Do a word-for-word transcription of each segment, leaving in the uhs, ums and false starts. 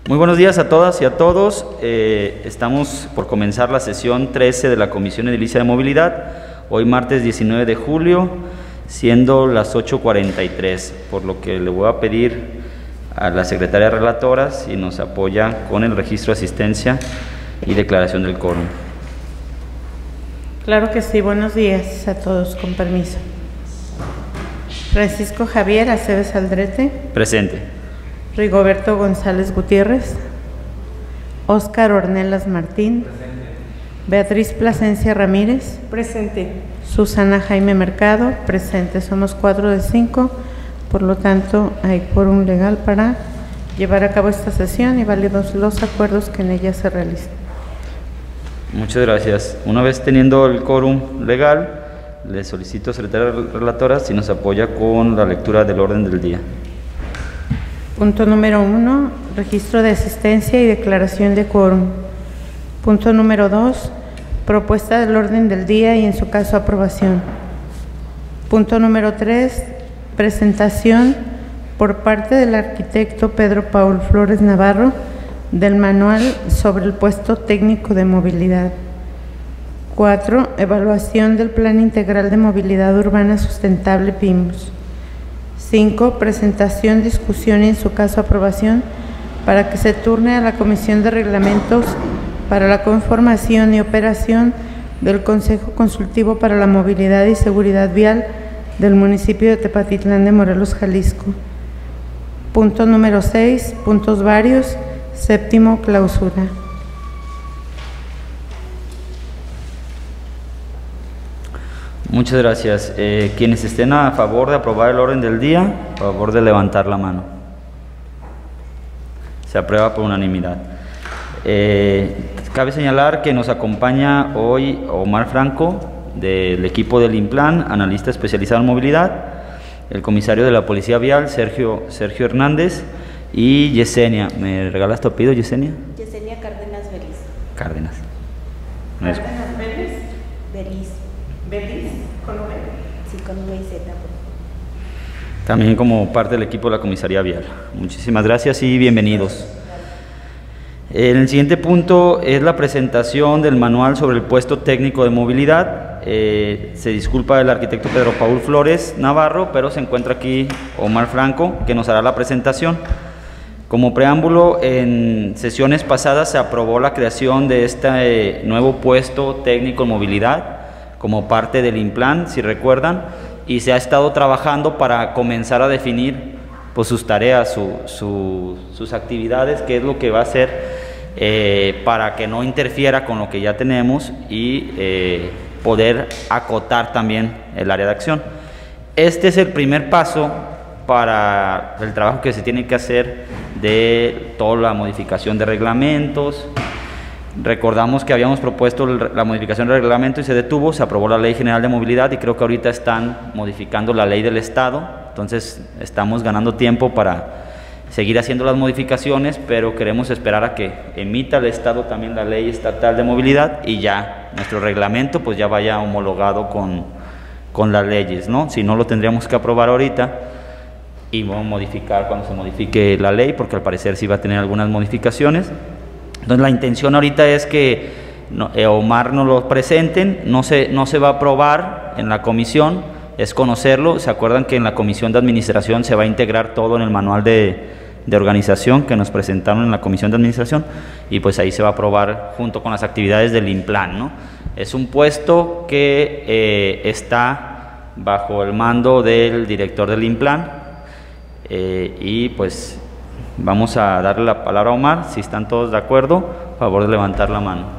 Muy buenos días a todas y a todos. Eh, estamos por comenzar la sesión trece de la Comisión Edilicia de Movilidad, hoy martes diecinueve de julio, siendo las ocho cuarenta y tres, por lo que le voy a pedir a la secretaria relatora si nos apoya con el registro de asistencia y declaración del quórum. Claro que sí, buenos días a todos, con permiso. Francisco Javier Aceves Aldrete. Presente. Rigoberto González Gutiérrez. Óscar Ornelas Martín. Presente. Beatriz Plasencia Ramírez. Presente. Susana Jaime Mercado. Presente. Somos cuatro de cinco, por lo tanto hay quórum legal para llevar a cabo esta sesión y válidos los acuerdos que en ella se realicen. Muchas gracias. Una vez teniendo el quórum legal, le solicito, secretaria relatora, si nos apoya con la lectura del orden del día. Punto número uno, registro de asistencia y declaración de quórum. Punto número dos, propuesta del orden del día y en su caso aprobación. Punto número tres, presentación por parte del arquitecto Pedro Paul Flores Navarro del manual sobre el puesto técnico de movilidad. Cuatro, evaluación del Plan Integral de Movilidad Urbana Sustentable P I M U S. Cinco, presentación, discusión y en su caso aprobación para que se turne a la Comisión de Reglamentos para la conformación y operación del Consejo Consultivo para la Movilidad y Seguridad Vial del municipio de Tepatitlán de Morelos, Jalisco. Punto número seis, puntos varios. Séptimo, clausura. Muchas gracias. Eh, quienes estén a favor de aprobar el orden del día, a favor de levantar la mano. Se aprueba por unanimidad. Eh, cabe señalar que nos acompaña hoy Omar Franco, del equipo del INPLAN, analista especializado en movilidad, el comisario de la Policía Vial, Sergio, Sergio Hernández, y Yesenia. ¿Me regalas tu apellido, Yesenia? Yesenia Cárdenas Belis. Cárdenas. No es... Cárdenas Belis. Belis. ¿Belis? ¿Con V? Sí, con V y Z. También como parte del equipo de la Comisaría Vial. Muchísimas gracias y bienvenidos. En el siguiente punto es la presentación del manual sobre el puesto técnico de movilidad. Eh, se disculpa el arquitecto Pedro Paul Flores Navarro, pero se encuentra aquí Omar Franco, que nos hará la presentación. Como preámbulo, en sesiones pasadas se aprobó la creación de este eh, nuevo puesto técnico en movilidad como parte del INPLAN, si recuerdan, y se ha estado trabajando para comenzar a definir pues, sus tareas, su, su, sus actividades, qué es lo que va a hacer eh, para que no interfiera con lo que ya tenemos y eh, poder acotar también el área de acción. Este es el primer paso para el trabajo que se tiene que hacer de toda la modificación de reglamentos. Recordamos que habíamos propuesto la modificación del reglamento y se detuvo, se aprobó la Ley General de Movilidad y creo que ahorita están modificando la ley del Estado, entonces estamos ganando tiempo para seguir haciendo las modificaciones, pero queremos esperar a que emita el Estado también la Ley Estatal de Movilidad y ya nuestro reglamento pues ya vaya homologado con, con las leyes, ¿no? Si no, lo tendríamos que aprobar ahorita y vamos a modificar cuando se modifique la ley, porque al parecer sí va a tener algunas modificaciones. Entonces la intención ahorita es que no, eh, Omar nos lo presenten, no se, no se va a aprobar en la comisión, es conocerlo. Se acuerdan que en la comisión de administración se va a integrar todo en el manual de, de organización que nos presentaron en la comisión de administración y pues ahí se va a aprobar junto con las actividades del INPLAN, ¿no? Es un puesto que eh, está bajo el mando del director del INPLAN eh, y pues vamos a darle la palabra a Omar. Si están todos de acuerdo, a favor de levantar la mano.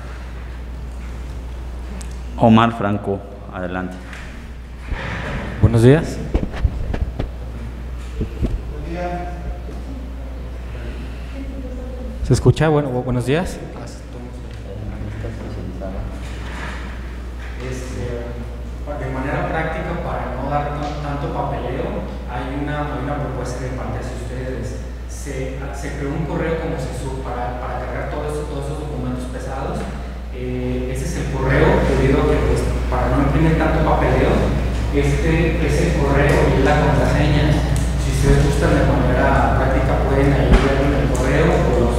Omar Franco, adelante. Buenos días. ¿Se escucha? Bueno, buenos días. Este, de manera práctica, para no dar tanto papeleo, hay una, una propuesta de parte de ustedes. Se, se creó un correo como se sub para, para cargar todos esos, todos esos documentos pesados. Eh, ese es el correo, debido a que pues, para no imprimir tanto papeleo, este es el correo y la contraseña. Si ustedes gustan de manera práctica, pueden ahí ver en el correo o lo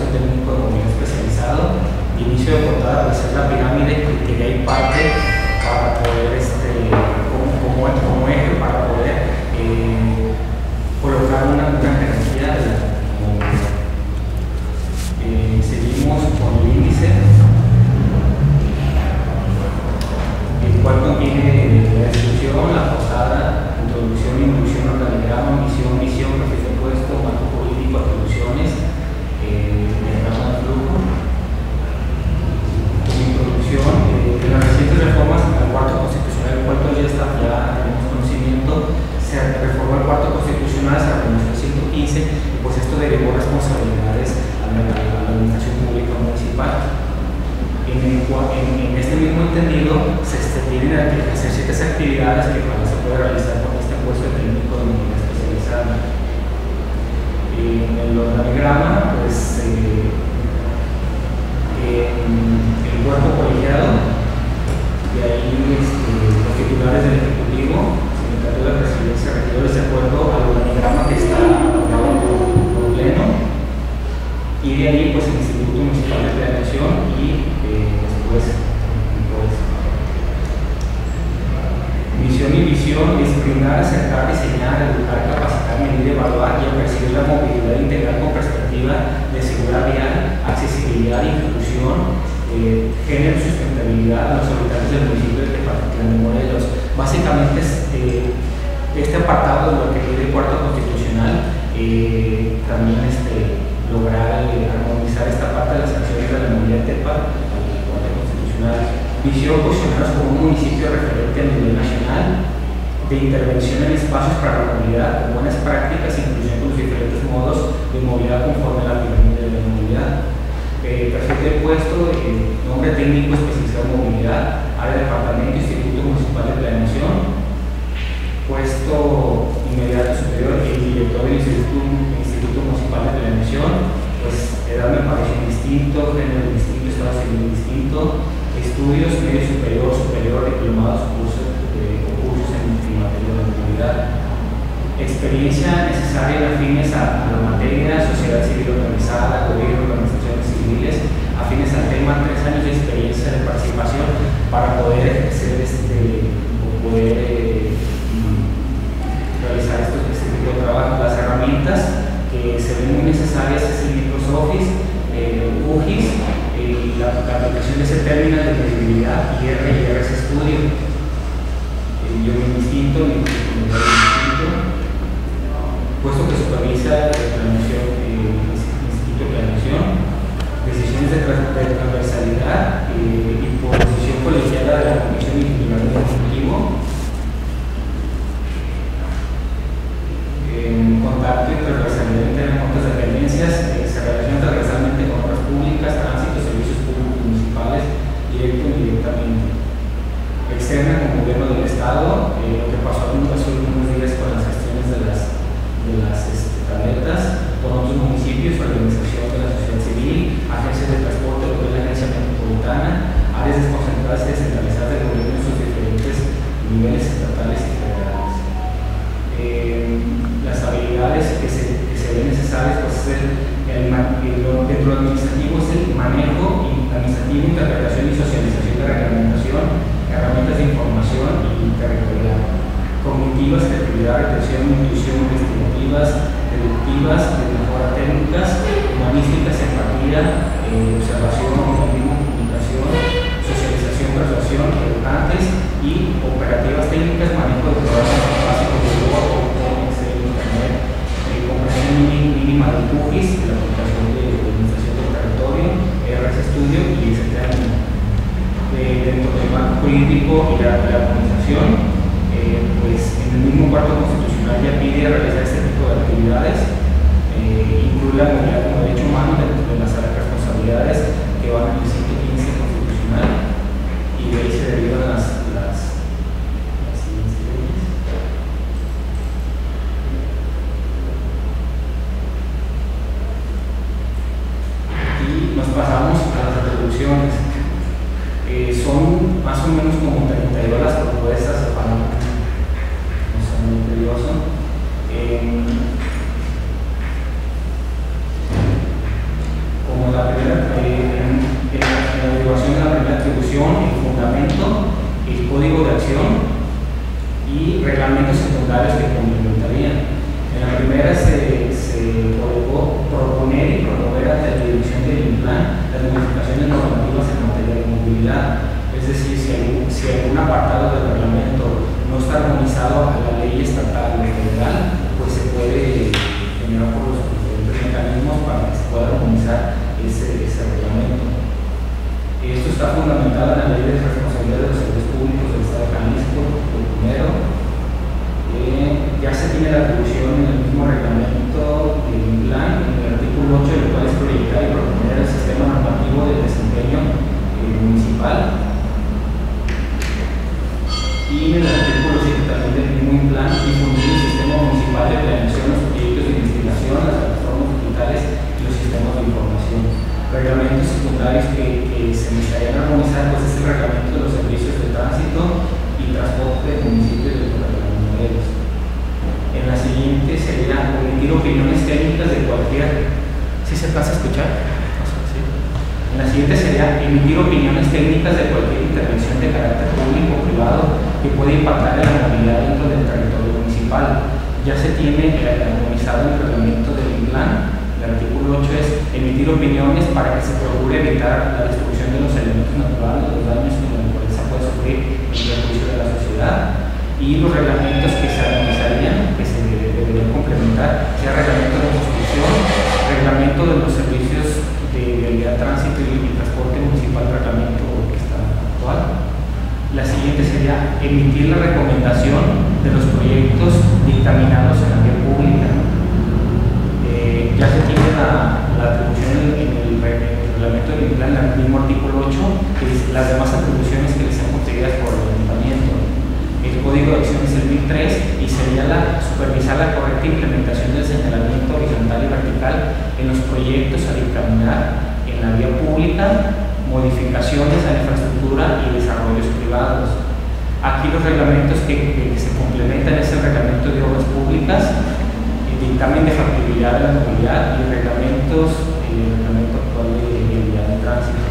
puesto técnico de movilidad especializado. De inicio de portada, pues es la pirámide que, que hay parte para poder, este, como, como, como eje, para poder eh, colocar una, una jerarquía de la movilidad. Eh, seguimos con el índice, el cual contiene la descripción, la portada, introducción, inclusión, organigrama, misión, misión, perfil de puesto, marco político, atribuciones, eh, diagrama de flujo. Como introducción, eh, de las recientes reformas al cuarto constitucional, el cual todavía está, ya tenemos conocimiento, se reformó el cuarto constitucional, se reformó el ciento quince, y pues esto derivó responsabilidades a la, a la administración pública municipal. En, el, en, en este mismo entendido, se, se tienen que hacer ciertas actividades que para se puede realizar con este puesto técnico de movilidad especializada. En el organigrama, pues eh, en el cuerpo colegiado, de ahí este, los titulares del Ejecutivo, Sindicatura de Presidencia, regidores de acuerdo al organigrama que está aprobado por pleno, y de ahí pues el Instituto Municipal de Planeación y eh, después pues, misión y visión es brindar, acercar, diseñar, educar, capacitar, medir, evaluar y percibir la movilidad integral con perspectiva de seguridad vial, accesibilidad, inclusión, eh, género, sustentabilidad a los habitantes del municipio de Tepatitlán de Morelos. Básicamente es, eh, este apartado de lo que pide el cuarto constitucional eh, también este, lograr eh, armonizar esta parte de las acciones de la movilidad de Tepa al cuarto constitucional. Visión, posicionarnos como un municipio referente a nivel nacional de intervención en espacios para la movilidad, con buenas prácticas, inclusión con los diferentes modos de movilidad conforme a la pirámide de la movilidad. Eh, perfil de puesto, eh, nombre técnico especializado en movilidad, área de departamento, Instituto Municipal de Planeación, puesto inmediato superior, el director del Instituto, Instituto Municipal de Planeación, pues edad me parece distinto, género distinto, estado civil distinto, estudios, medio superior, superior, diplomados, cursos, eh, cursos en materia de movilidad, experiencia necesaria afines a, a la materia, sociedad civil organizada, gobierno, organizaciones civiles, afines al tema, tres años de experiencia de participación para poder ejercer este, o poder eh, realizar estos, este tipo de trabajo. Las herramientas que se ven muy necesarias es el Microsoft Office, eh, U G I S, eh, la, la aplicación de ese término de credibilidad, I R y R S Studio, eh, yo mi instinto, mi instinto, puesto que supervisa la planeación, eh, Instituto de Planeación, decisiones de, de transversalidad eh, y por decisión colegiada de la Comisión Individual del Ejecutivo, en contacto y transversalidad entre otras dependencias, eh, se relaciona transversalmente con obras públicas, tránsito, servicios públicos municipales, directo y indirectamente. Externa con gobierno del Estado, eh, lo que pasó hace unos días con las gestiones de las de las este, tabletas, con otros municipios, organización de la sociedad civil, agencias de transporte, lo que es la agencia metropolitana, áreas desconcentradas y descentralizadas del gobierno en sus diferentes niveles estatales y federales. Eh, las habilidades que se, que se ven necesarias, pues es el, el, el, dentro de lo administrativo es el manejo administrativo, interpretación y socialización de reglamentación, herramientas de información y territorial, cognitivas, creatividad, retención, intuición, investigativas, deductivas, de mejora técnicas, humanísticas, empatía, eh, observación, organismo, comunicación, socialización, persuasión, educantes y operativas técnicas, manejo de programas básicos de Word, Excel, Internet, eh, comprensión mínima de U G I S, de la aplicación de administración del territorio, R S Studio y etcétera. Eh, dentro del marco político y la, la organización, Eh, pues en el mismo cuarto constitucional ya pide realizar este tipo de actividades, eh, incluye la movilidad como derecho humano dentro de las responsabilidades que van en el ciento quince constitucional y de ahí se derivan las, las, las siguientes leyes. Y nos pasamos a las atribuciones. Eh, son más o menos como treinta y dos las propuestas para no ser muy tedioso. Eh, como ese, ese reglamento. Esto está fundamentado en la Ley de Responsabilidad de los Servicios Públicos del Estado de Jalisco, el primero. Eh, ya se tiene la atribución en el mismo reglamento del INPLAN, en el artículo ocho, el cual es proyectar y proponer el sistema normativo de desempeño eh, municipal. Y en el artículo siete también del mismo INPLAN, difundir el sistema municipal de planeación, los proyectos de investigación, las plataformas digitales y los sistemas de información. Reglamentos secundarios que, que se necesitarían armonizar, pues es el reglamento de los servicios de tránsito y transporte del municipio de Morelos. En la siguiente sería emitir opiniones técnicas de cualquier. ¿Sí se pasa a escuchar? ¿Sí? En la siguiente sería emitir opiniones técnicas de cualquier intervención de carácter público o privado que puede impactar en la movilidad dentro del territorio municipal. Ya se tiene armonizado el reglamento del INPLAN. El artículo ocho es emitir opiniones para que se procure evitar la destrucción de los elementos naturales, los daños que la naturaleza puede sufrir en el perjuicio de la sociedad. Y los reglamentos que se armonizarían, que se deberían complementar, sea reglamento de construcción, reglamento de los servicios de vialidad, tránsito y transporte municipal, reglamento que está actual. La siguiente sería emitir la recomendación de los proyectos dictaminados en la vía pública. Eh, ya se tiene la, la atribución en el, en el reglamento del INPLAN, en el mismo artículo ocho, que dice las demás atribuciones que les sean concedidas por el ayuntamiento. El código de acción es el mil tres y sería la, supervisar la correcta implementación del señalamiento horizontal y vertical en los proyectos a dictaminar en la vía pública, modificaciones a la infraestructura y desarrollos privados. Aquí los reglamentos que, que se complementan es el reglamento de obras públicas, el dictamen de factibilidad de la movilidad y reglamentos, el reglamento actual de vialidad de tránsito.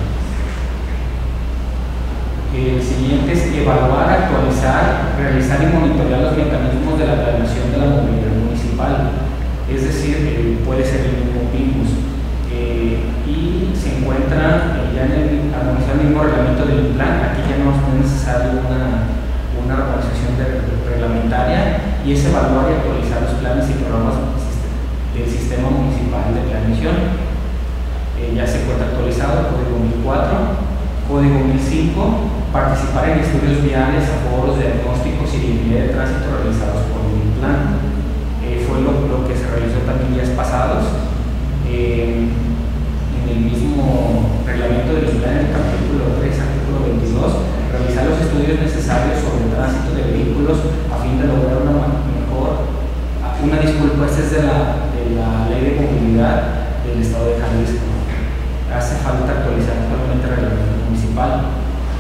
El siguiente es evaluar, actualizar, realizar y monitorear los mecanismos de la planeación de la movilidad municipal. Es decir, eh, puede ser el mismo PIMUS. Eh, y se encuentra eh, ya en el, armonizar el mismo reglamento del INPLAN. Aquí ya no es necesario una, una organización de, de reglamentaria, y es evaluar y actualizar los planes y programas del sistema municipal de planeación. Eh, ya se encuentra actualizado, código mil cuatro. Código mil cinco, participar en estudios viales, aforos, diagnósticos y de guía de tránsito realizados por el INPLAN. Eh, fue lo, lo que se realizó también días pasados. Eh, en el mismo reglamento del INPLAN, en el capítulo tres, artículo veintidós, realizar los estudios necesarios sobre el tránsito de vehículos a fin de lograr una mejor. Una disculpa, esta es de la, de la Ley de Movilidad del Estado de Jalisco. Hace falta actualizar actualmente el reglamento municipal.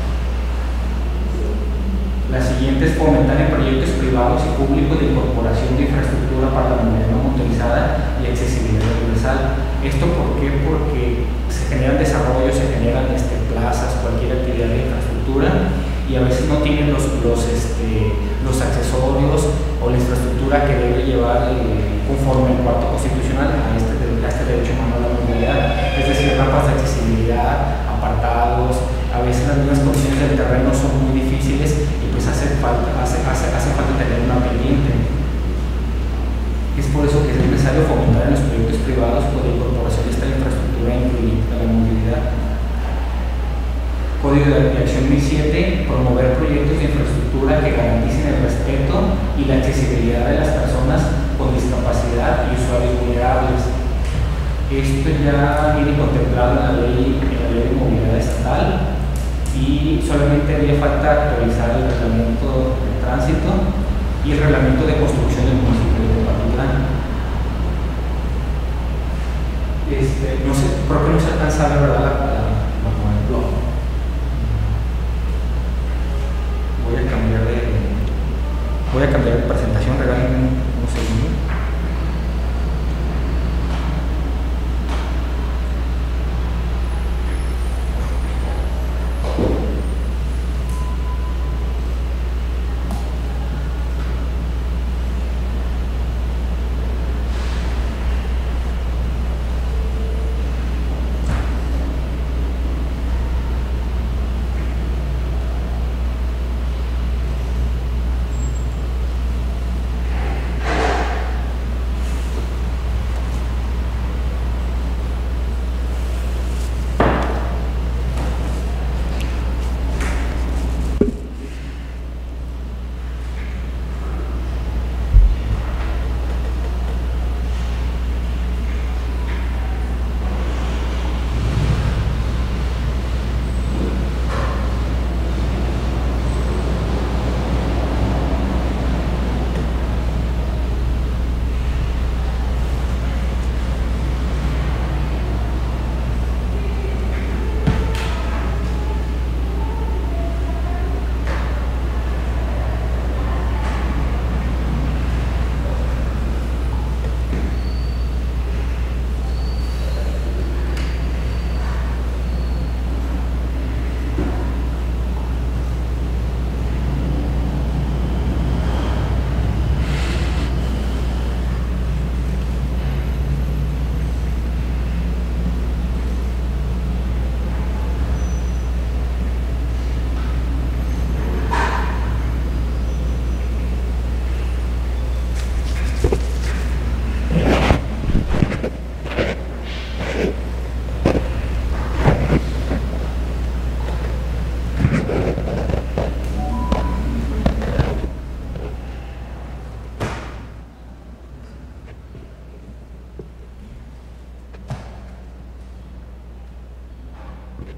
La siguiente es fomentar en proyectos privados y públicos de incorporación de infraestructura para la movilidad no motorizada y accesibilidad universal. ¿Esto por qué? Porque se generan desarrollos, se generan este, plazas, cualquier actividad de infraestructura, y a veces no tienen los, los, este, los accesorios o la infraestructura que debe llevar eh, conforme el cuarto constitucional a este, a este derecho humano a la movilidad. Es decir, rampas de accesibilidad, apartados, a veces las mismas condiciones del terreno son muy difíciles y pues hace falta, hace, hace, hace falta tener una pendiente. Es por eso que es necesario fomentar en los proyectos privados por la incorporación de esta infraestructura incluyente a la movilidad. Código de acción mil siete, promover proyectos de infraestructura que garanticen el respeto y la accesibilidad de las personas con discapacidad y usuarios vulnerables. Esto ya viene contemplado en la ley, en la ley de movilidad estatal, y solamente haría falta actualizar el reglamento de tránsito y el reglamento de construcción del municipio de Tepatitlán. Este, no sé, creo que no se alcanza a ver, ¿verdad? La, la, la, la, voy a cambiar de voy a cambiar de presentación, regálenme unos segundos.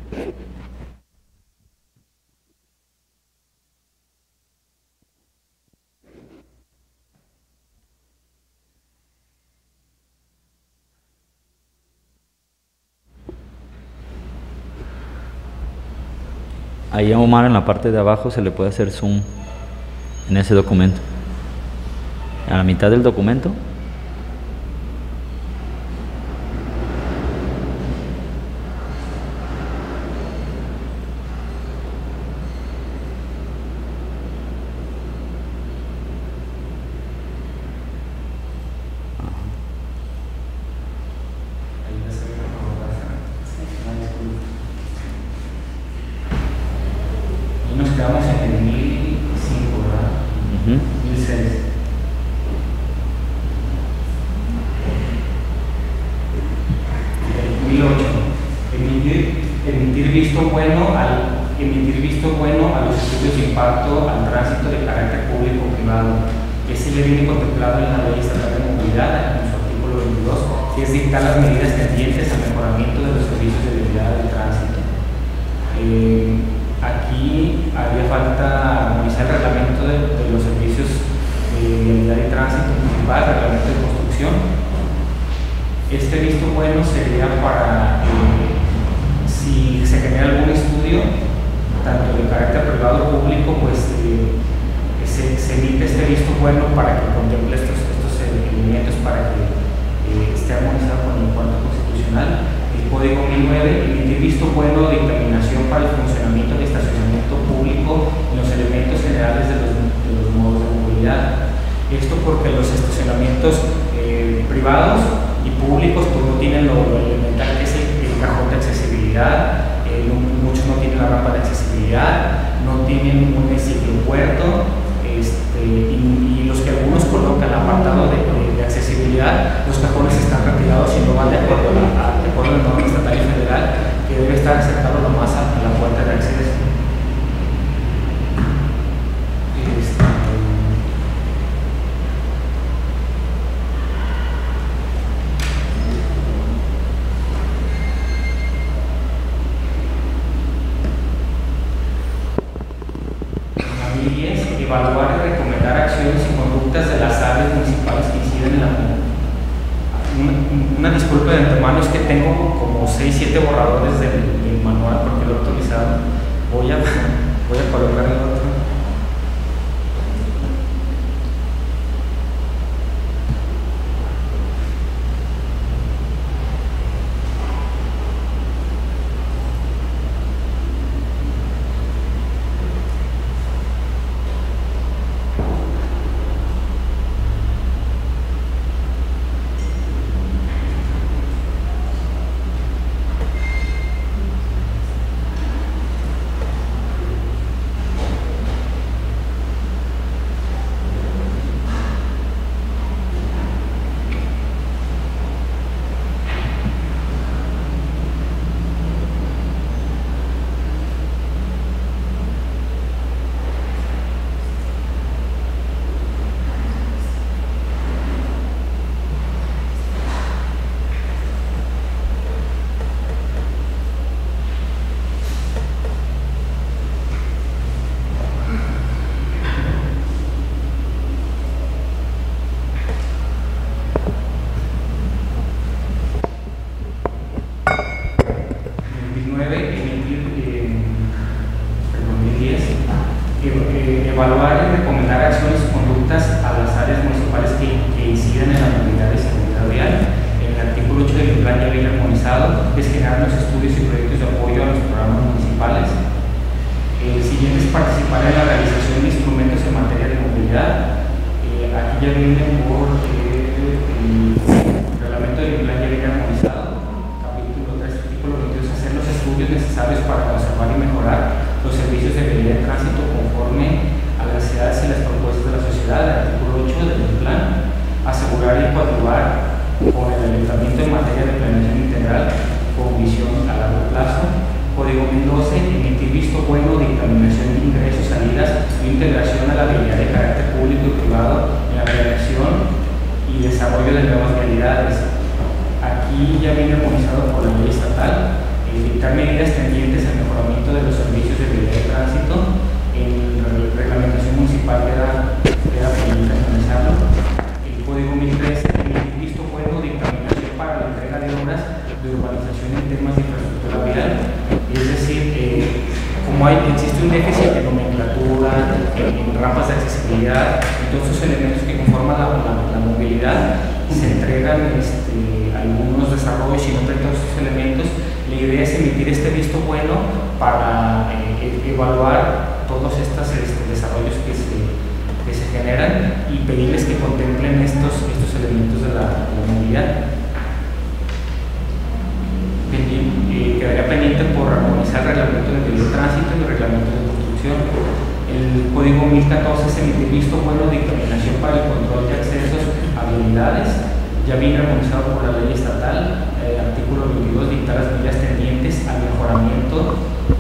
Ahí a Omar en la parte de abajo se le puede hacer zoom en ese documento. A la mitad del documento. Aquí ya viene armonizado por la ley estatal, evitar crear medidas tendientes al mejoramiento de los servicios de vialidad de tránsito. En la reglamentación municipal queda, queda pendiente analizarlo. El Código mil trece, emitir visto bueno de dictaminación para la entrega de obras de urbanización en temas de infraestructura vial. Es decir, eh, como hay, existe un déficit de nomenclatura, en, en rampas de accesibilidad, en todos esos elementos que conforman la, la, la movilidad, se entregan este, algunos desarrollos y no todos esos elementos. La idea es emitir este visto bueno para eh, evaluar todos estos este, desarrollos que se, que se generan y pedirles que contemplen estos, estos elementos de la, de la movilidad. Pendiente, eh, quedaría pendiente por armonizar el reglamento de vialidad de tránsito y el reglamento de construcción. El Código mil catorce es emitir visto bueno de dictaminación para el control de accesos a vialidades. Ya viene armonizado por la ley estatal. El artículo veintidós dicta las medidas tendientes al mejoramiento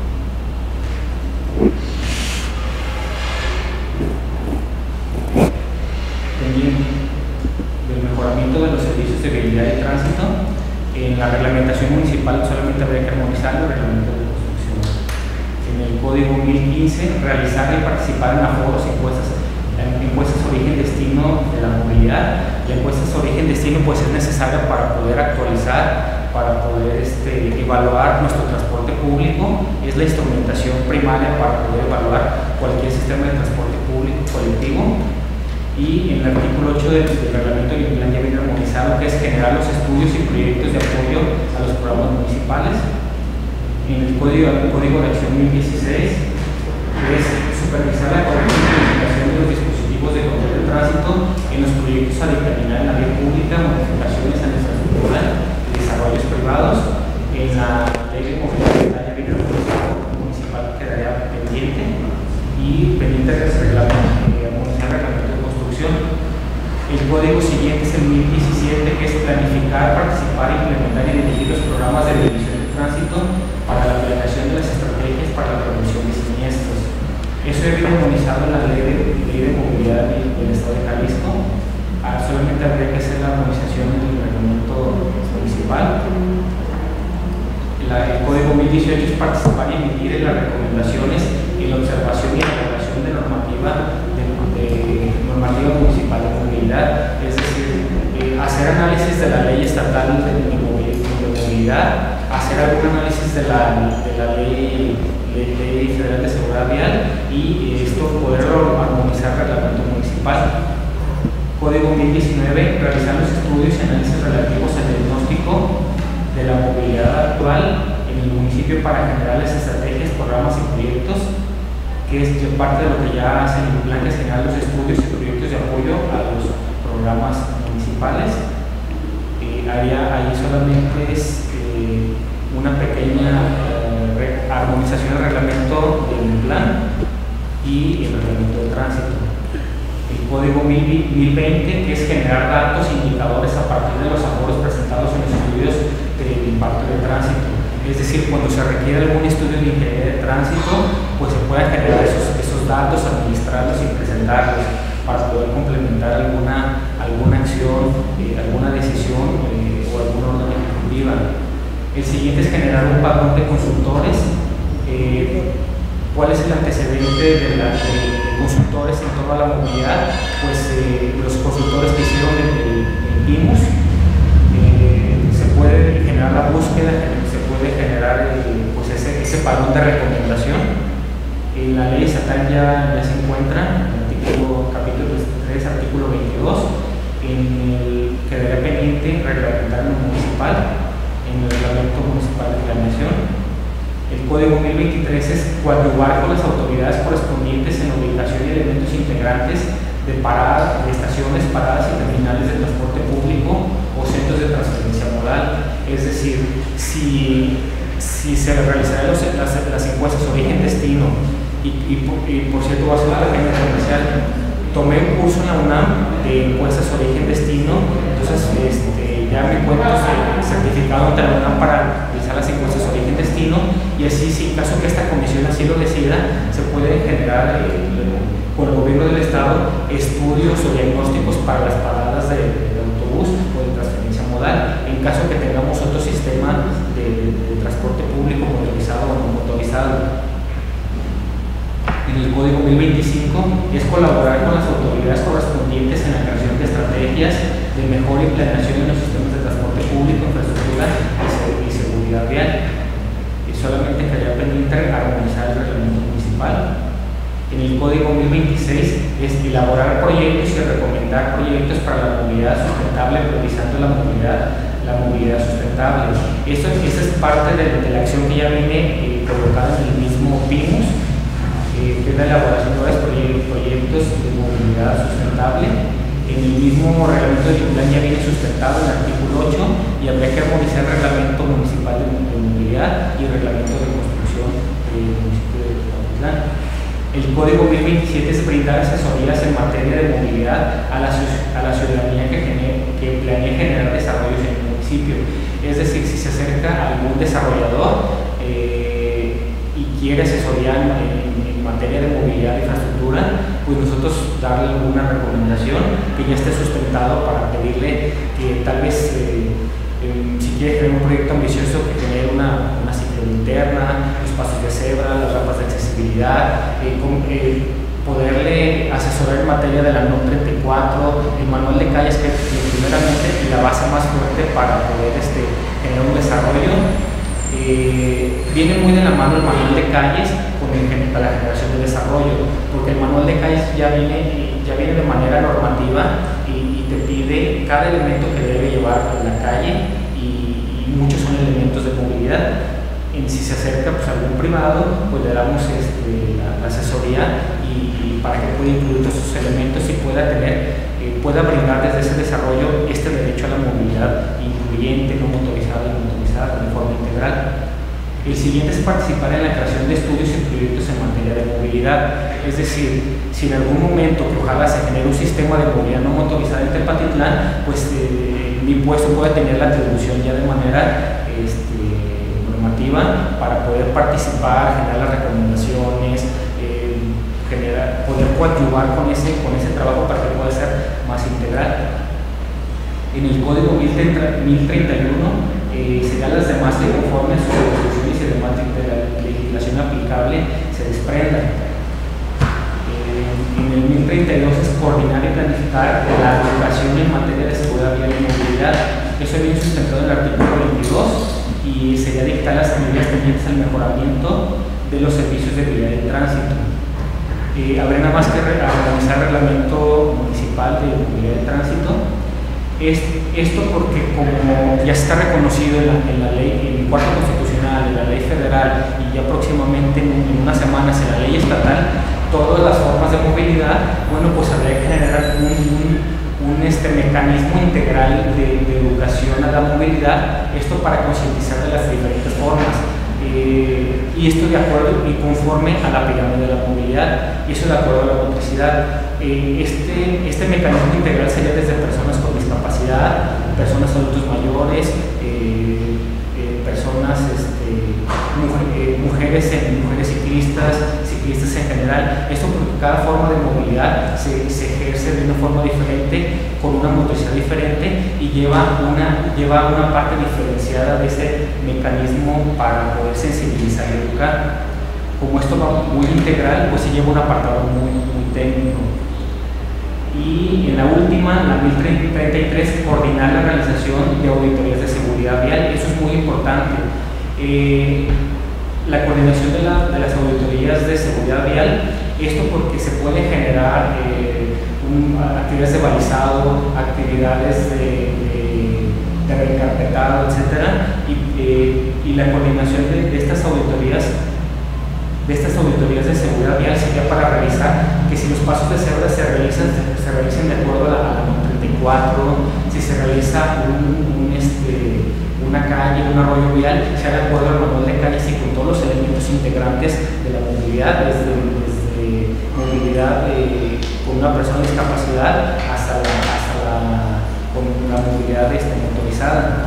pendiente del mejoramiento de los servicios de vialidad de tránsito. En la reglamentación municipal solamente habría que armonizar el reglamento de construcción. En el Código mil quince, realizar y participar en aforos, encuestas, en encuestas origen-destino de la movilidad. La encuesta origen-destino pues es necesaria para poder actualizar, para poder este, evaluar nuestro transporte público. Es la instrumentación primaria para poder evaluar cualquier sistema de transporte público colectivo. Y en el artículo ocho del, del reglamento del plan ya viene armonizado, que es generar los estudios y proyectos de apoyo a los programas municipales. En el Código, el Código de Acción mil dieciséis, que es supervisar la correcta implementación de los dispositivos de control de tránsito en los proyectos a dictaminar en la vía pública, modificaciones a la infraestructura y desarrollos privados. En la ley de movilidad ya viene armonizado, el municipal quedaría pendiente y pendiente de armonizar el reglamento de construcción. El código siguiente es el mil diecisiete, que es planificar, participar, implementar y dirigir los programas de prevención de tránsito para la planeación de las estrategias para la prevención de siniestros. Eso ya viene armonizado en la ley de, ley de movilidad del, del Estado de Jalisco. Ah, solamente habría que hacer la armonización del reglamento municipal. La, el código mil dieciocho es participar y emitir en las recomendaciones y la observación y la elaboración de normativa de, de normativa municipal de movilidad, es decir, eh, hacer análisis de la ley estatal de, de, movilidad, hacer algún análisis de la, de la ley, ley, ley federal de seguridad vial y eh, esto poderlo armonizar el reglamento municipal. Código mil diecinueve, realizar los estudios y análisis relativos al diagnóstico de la movilidad actual en el municipio para generar las estrategias, programas y proyectos, que es parte de lo que ya hace el plan, que es generar los estudios y proyectos de apoyo a los programas municipales. Eh, ahí, ahí solamente es eh, una pequeña eh, armonización del reglamento del plan y el reglamento de tránsito. El código mil veinte, que es generar datos e indicadores a partir de los aforos presentados en los estudios de impacto de tránsito. Es decir, cuando se requiere algún estudio de ingeniería de tránsito, pues se pueden generar esos, esos datos, administrarlos y presentarlos para poder complementar alguna, alguna acción, eh, alguna decisión eh, o alguna orden ejecutiva. El siguiente es generar un padrón de consultores. Eh, ¿Cuál es el antecedente de, la, de, de consultores en torno a la movilidad? Pues eh, los consultores que hicieron el, el, el P I M U S, eh, se puede generar la búsqueda, se puede generar el, pues ese, ese padrón de recomendación. En la ley estatal ya, ya se encuentra, en el artículo, capítulo tres, artículo veintidós, en el que quedaría pendiente reglamentar en lo municipal, en el reglamento municipal de planeación. El código mil veintitrés es coadyuvar con las autoridades correspondientes en la ubicación de elementos integrantes de paradas, de estaciones, paradas y terminales de transporte público o centros de transferencia modal. Es decir, si, si se realizarán los, las, las encuestas origen-destino, y, y, y por cierto va a ser una pequeña comercial, tomé un curso en la UNAM de encuestas origen-destino, entonces este, ya me encuentro certificado ante la UNAM para realizar las encuestas origen-destino, y así, si en caso que esta comisión así lo decida, se pueden generar eh, con el gobierno del estado estudios o diagnósticos para las paradas de, de autobús o de transferencia modal, en caso que tengamos otro sistema de, de, de transporte público, como simplemente armonizar el reglamento municipal. En el Código mil veintiséis es elaborar proyectos y recomendar proyectos para la movilidad sustentable, priorizando la movilidad, la movilidad sustentable. Esto, esa es parte de, de la acción que ya viene eh, colocada en el mismo PIMUS, eh, que es la elaboración de varios proyectos de movilidad sustentable. En el mismo reglamento de plan ya viene sustentado en el artículo ocho y habría que armonizar el reglamento municipal de, de movilidad y el reglamento de construcción del municipio de Tepatitlán. El Código mil veintisiete es brindar asesorías en materia de movilidad a la, a la ciudadanía que, genere, que planea generar desarrollos en el municipio. Es decir, si se acerca algún desarrollador eh, y quiere asesoría en, en, en materia de movilidad e infraestructura, pues nosotros darle alguna recomendación que ya esté sustentado para pedirle que tal vez eh, eh, si quiere crear un proyecto ambicioso que genere una, una ciclolinterna, los pasos de cebra, las rampas de accesibilidad, eh, con, eh, poderle asesorar en materia de la NOM treinta y cuatro, el manual de calles, que eh, primeramente la base más fuerte para poder este, generar un desarrollo. Eh, viene muy de la mano el manual de calles con el, para la generación de desarrollo, porque el manual de calles ya viene, ya viene de manera normativa y, y te pide cada elemento que debe llevar en la calle y, y muchos son elementos de movilidad. En, si se acerca pues, a algún privado, pues le damos este, la, la asesoría y, y para que pueda incluir todos esos elementos y pueda tener, eh, pueda brindar desde ese desarrollo este derecho a la movilidad incluyente, no motorizada y motorizada de forma integral. El siguiente es participar en la creación de estudios y proyectos en materia de movilidad. Es decir, si en algún momento que ojalá se genere un sistema de movilidad no motorizada en Tepatitlán, pues eh, mi puesto puede tener la atribución ya de manera este, normativa para poder participar, generar las recomendaciones, eh, generar, poder coadyuvar con ese, con ese trabajo para que pueda ser más integral. En el Código mil treinta y uno eh, serían las demás que conforme a sus resoluciones y demás de la legislación aplicable se desprendan. Eh, en el mil treinta y dos es coordinar y planificar la educación en materia de seguridad vial y movilidad. Eso viene sustentado en el artículo veintidós y sería dictar las medidas tendientes al mejoramiento de los servicios de vialidad y tránsito. Eh, habría nada más que organizar el reglamento municipal de movilidad y tránsito. Es, esto porque como ya está reconocido en la, en la ley, en el cuarto constitucional, en la ley federal y ya próximamente en, en unas semanas en la ley estatal, todas las formas de movilidad, bueno, pues habría que generar un, un, un este, mecanismo integral de, de educación a la movilidad, esto para concientizar de las diferentes formas. Eh, y esto de acuerdo y conforme a la pirámide de la movilidad, y eso de acuerdo a la motricidad. Eh, este, este mecanismo integral sería desde personas con discapacidad, personas adultos mayores, eh, eh, personas, este, mujer, eh, mujeres, mujeres ciclistas, ciclistas en general. Esto porque cada forma de movilidad se, se ejerce de una forma diferente, con una motricidad diferente y lleva una, lleva una parte diferenciada de ese mecanismo para poder sensibilizar y educar. Como esto va muy integral, pues se lleva un apartado muy, muy técnico. Y en la última, la mil treinta y tres, coordinar la realización de auditorías de seguridad vial. Eso es muy importante. Eh, la coordinación de, la, de las auditorías de seguridad vial, esto porque se puede generar eh, un, actividades de balizado, actividades de, de, de reencarpetado, etcétera, y, eh, y la coordinación de, de estas auditorías de estas auditorías de seguridad vial sería para revisar que si los pasos de cebra se realizan, se realicen de acuerdo a la, a la NOM treinta y cuatro, si se realiza un, un, este, una calle, un arroyo vial, sea de acuerdo al manual de calles y con todos los elementos integrantes de la movilidad, desde, desde movilidad de, con una persona con discapacidad hasta la, hasta la, con la movilidad este, motorizada.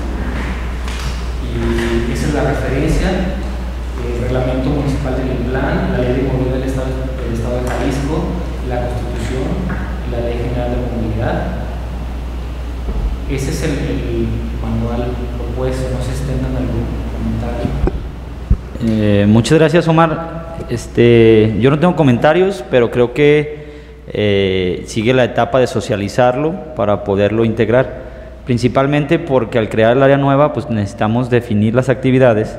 Y esa es la referencia. El reglamento municipal del plan, la ley de movilidad del Estado, del Estado de Jalisco, la Constitución, la ley general de movilidad. Ese es el, el manual propuesto. No sé si tengan algún comentario. Eh, muchas gracias, Omar. Este, yo no tengo comentarios, pero creo que eh, sigue la etapa de socializarlo para poderlo integrar, principalmente porque al crear el área nueva pues necesitamos definir las actividades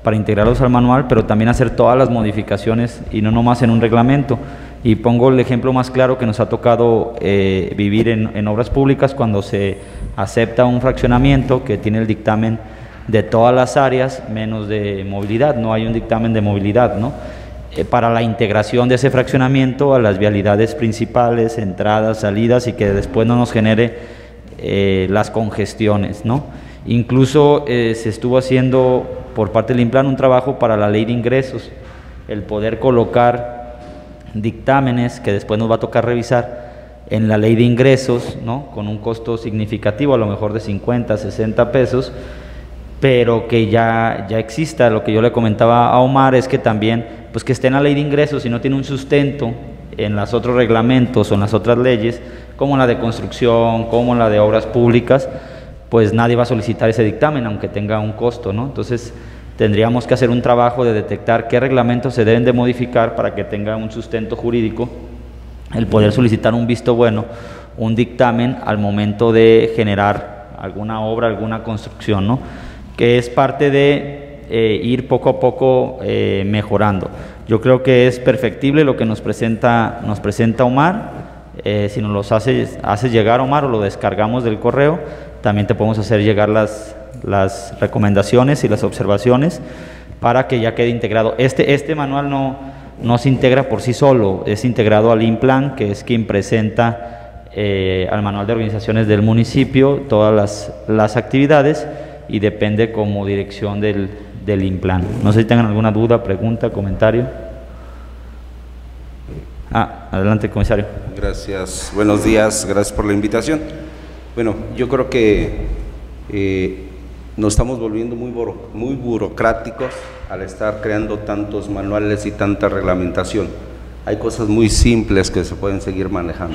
para integrarlos al manual, pero también hacer todas las modificaciones y no nomás en un reglamento. Y pongo el ejemplo más claro que nos ha tocado eh, vivir en, en obras públicas cuando se acepta un fraccionamiento que tiene el dictamen de todas las áreas menos de movilidad, no hay un dictamen de movilidad, ¿no? Eh, para la integración de ese fraccionamiento a las vialidades principales, entradas, salidas, y que después no nos genere eh, las congestiones, ¿no? Incluso eh, se estuvo haciendo por parte del INPLAN un trabajo para la ley de ingresos, el poder colocar dictámenes que después nos va a tocar revisar en la ley de ingresos, ¿no? Con un costo significativo, a lo mejor de cincuenta, sesenta pesos, pero que ya, ya exista. Lo que yo le comentaba a Omar es que también, pues que esté en la ley de ingresos y no tiene un sustento en los otros reglamentos o en las otras leyes, como la de construcción, como la de obras públicas, pues nadie va a solicitar ese dictamen, aunque tenga un costo, ¿no? Entonces, tendríamos que hacer un trabajo de detectar qué reglamentos se deben de modificar para que tenga un sustento jurídico, el poder solicitar un visto bueno, un dictamen al momento de generar alguna obra, alguna construcción, ¿no? Que es parte de eh, ir poco a poco eh, mejorando. Yo creo que es perfectible lo que nos presenta, nos presenta Omar. Eh, si nos los hace, hace llegar, Omar, o lo descargamos del correo, también te podemos hacer llegar las las recomendaciones y las observaciones para que ya quede integrado. Este, este manual no, no se integra por sí solo, es integrado al INPLAN, que es quien presenta eh, al manual de organizaciones del municipio todas las, las actividades, y depende como dirección del, del INPLAN. No sé si tengan alguna duda, pregunta, comentario. Ah, adelante, comisario. Gracias, buenos días, gracias por la invitación. Bueno, yo creo que eh, nos estamos volviendo muy, buro, muy burocráticos al estar creando tantos manuales y tanta reglamentación. Hay cosas muy simples que se pueden seguir manejando.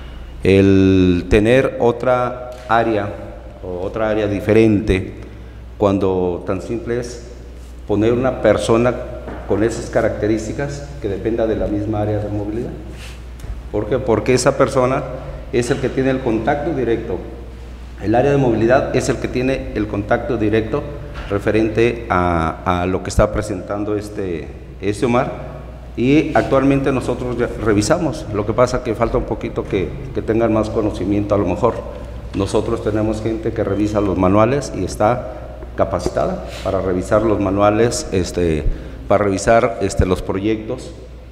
El tener otra área o otra área diferente, cuando tan simple es poner una persona con esas características que dependa de la misma área de movilidad. ¿Por qué? Porque esa persona es el que tiene el contacto directo. El área de movilidad es el que tiene el contacto directo referente a, a lo que está presentando este, este Omar, y actualmente nosotros ya revisamos. Lo que pasa que falta un poquito que, que tengan más conocimiento a lo mejor. Nosotros tenemos gente que revisa los manuales y está capacitada para revisar los manuales, este, para revisar este, los proyectos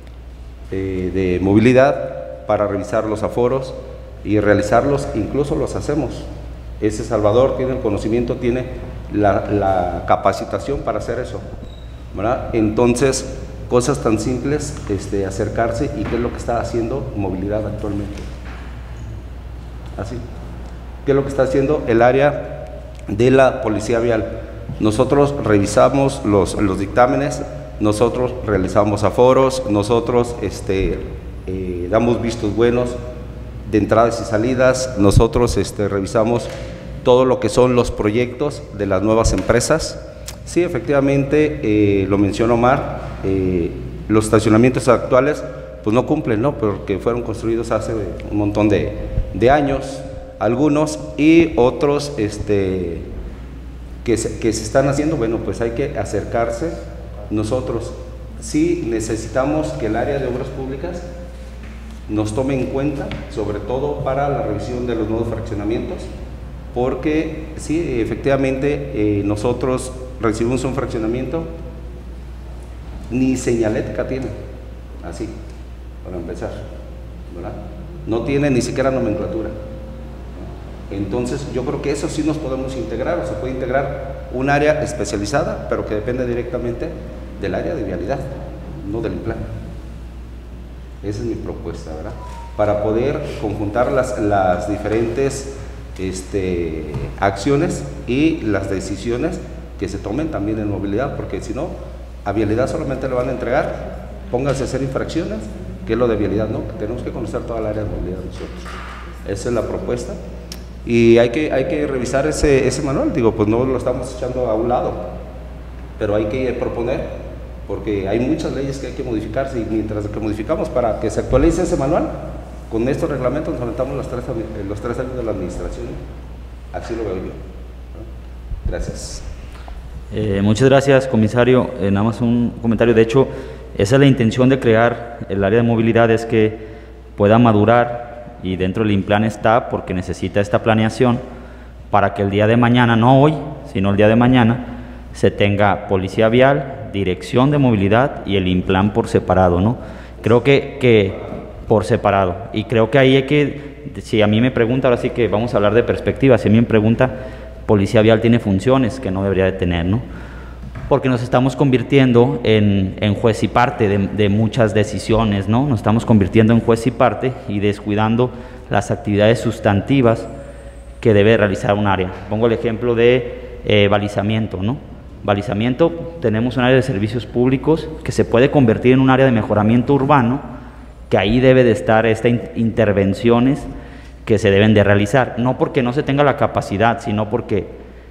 eh, de movilidad, para revisar los aforos y realizarlos, incluso los hacemos. Ese Salvador tiene el conocimiento, tiene la, la capacitación para hacer eso, ¿verdad? Entonces, cosas tan simples, este, acercarse, y qué es lo que está haciendo movilidad actualmente. Así, ¿qué es lo que está haciendo el área de la policía vial? Nosotros revisamos los, los dictámenes, nosotros realizamos aforos, nosotros este, eh, damos vistos buenos de entradas y salidas, nosotros este, revisamos todo lo que son los proyectos de las nuevas empresas. Sí, efectivamente, eh, lo mencionó Omar, eh, los estacionamientos actuales pues no cumplen, ¿no? Porque fueron construidos hace un montón de, de años, algunos, y otros este, que, se, que se están haciendo. Bueno, pues hay que acercarse. Nosotros sí necesitamos que el área de obras públicas nos tome en cuenta, sobre todo para la revisión de los nuevos fraccionamientos, porque sí, efectivamente, eh, nosotros recibimos un fraccionamiento, ni señalética tiene, así, para empezar, ¿verdad? No tiene ni siquiera nomenclatura. Entonces, yo creo que eso sí nos podemos integrar, o se puede integrar un área especializada, pero que depende directamente del área de vialidad, no del plan. Esa es mi propuesta, ¿verdad? Para poder conjuntar las, las diferentes este, acciones y las decisiones que se tomen también en movilidad, porque si no, a vialidad solamente le van a entregar, pónganse a hacer infracciones, que es lo de vialidad, ¿no? Que tenemos que conocer toda el área de movilidad nosotros. Esa es la propuesta. Y hay que, hay que revisar ese, ese manual. Digo, pues no lo estamos echando a un lado, pero hay que proponer, porque hay muchas leyes que hay que modificarse, y mientras que modificamos para que se actualice ese manual, con estos reglamentos nos aventamos los tres, los tres años de la administración. Así lo veo yo. Gracias. Eh, muchas gracias, comisario. Eh, nada más un comentario. De hecho, esa es la intención de crear el área de movilidad, es que pueda madurar, y dentro del INPLAN está, porque necesita esta planeación para que el día de mañana, no hoy, sino el día de mañana, se tenga policía vial, dirección de movilidad y el INPLAN por separado, ¿no? Creo que, que por separado. Y creo que ahí hay que, si a mí me pregunta, ahora sí que vamos a hablar de perspectiva, si a mí me pregunta, policía vial tiene funciones que no debería de tener, ¿no? Porque nos estamos convirtiendo en, en juez y parte de, de muchas decisiones, ¿no? Nos estamos convirtiendo en juez y parte y descuidando las actividades sustantivas que debe realizar un área. Pongo el ejemplo de eh, balizamiento, ¿no? Balizamiento, tenemos un área de servicios públicos que se puede convertir en un área de mejoramiento urbano, que ahí debe de estar estas intervenciones que se deben de realizar, no porque no se tenga la capacidad, sino porque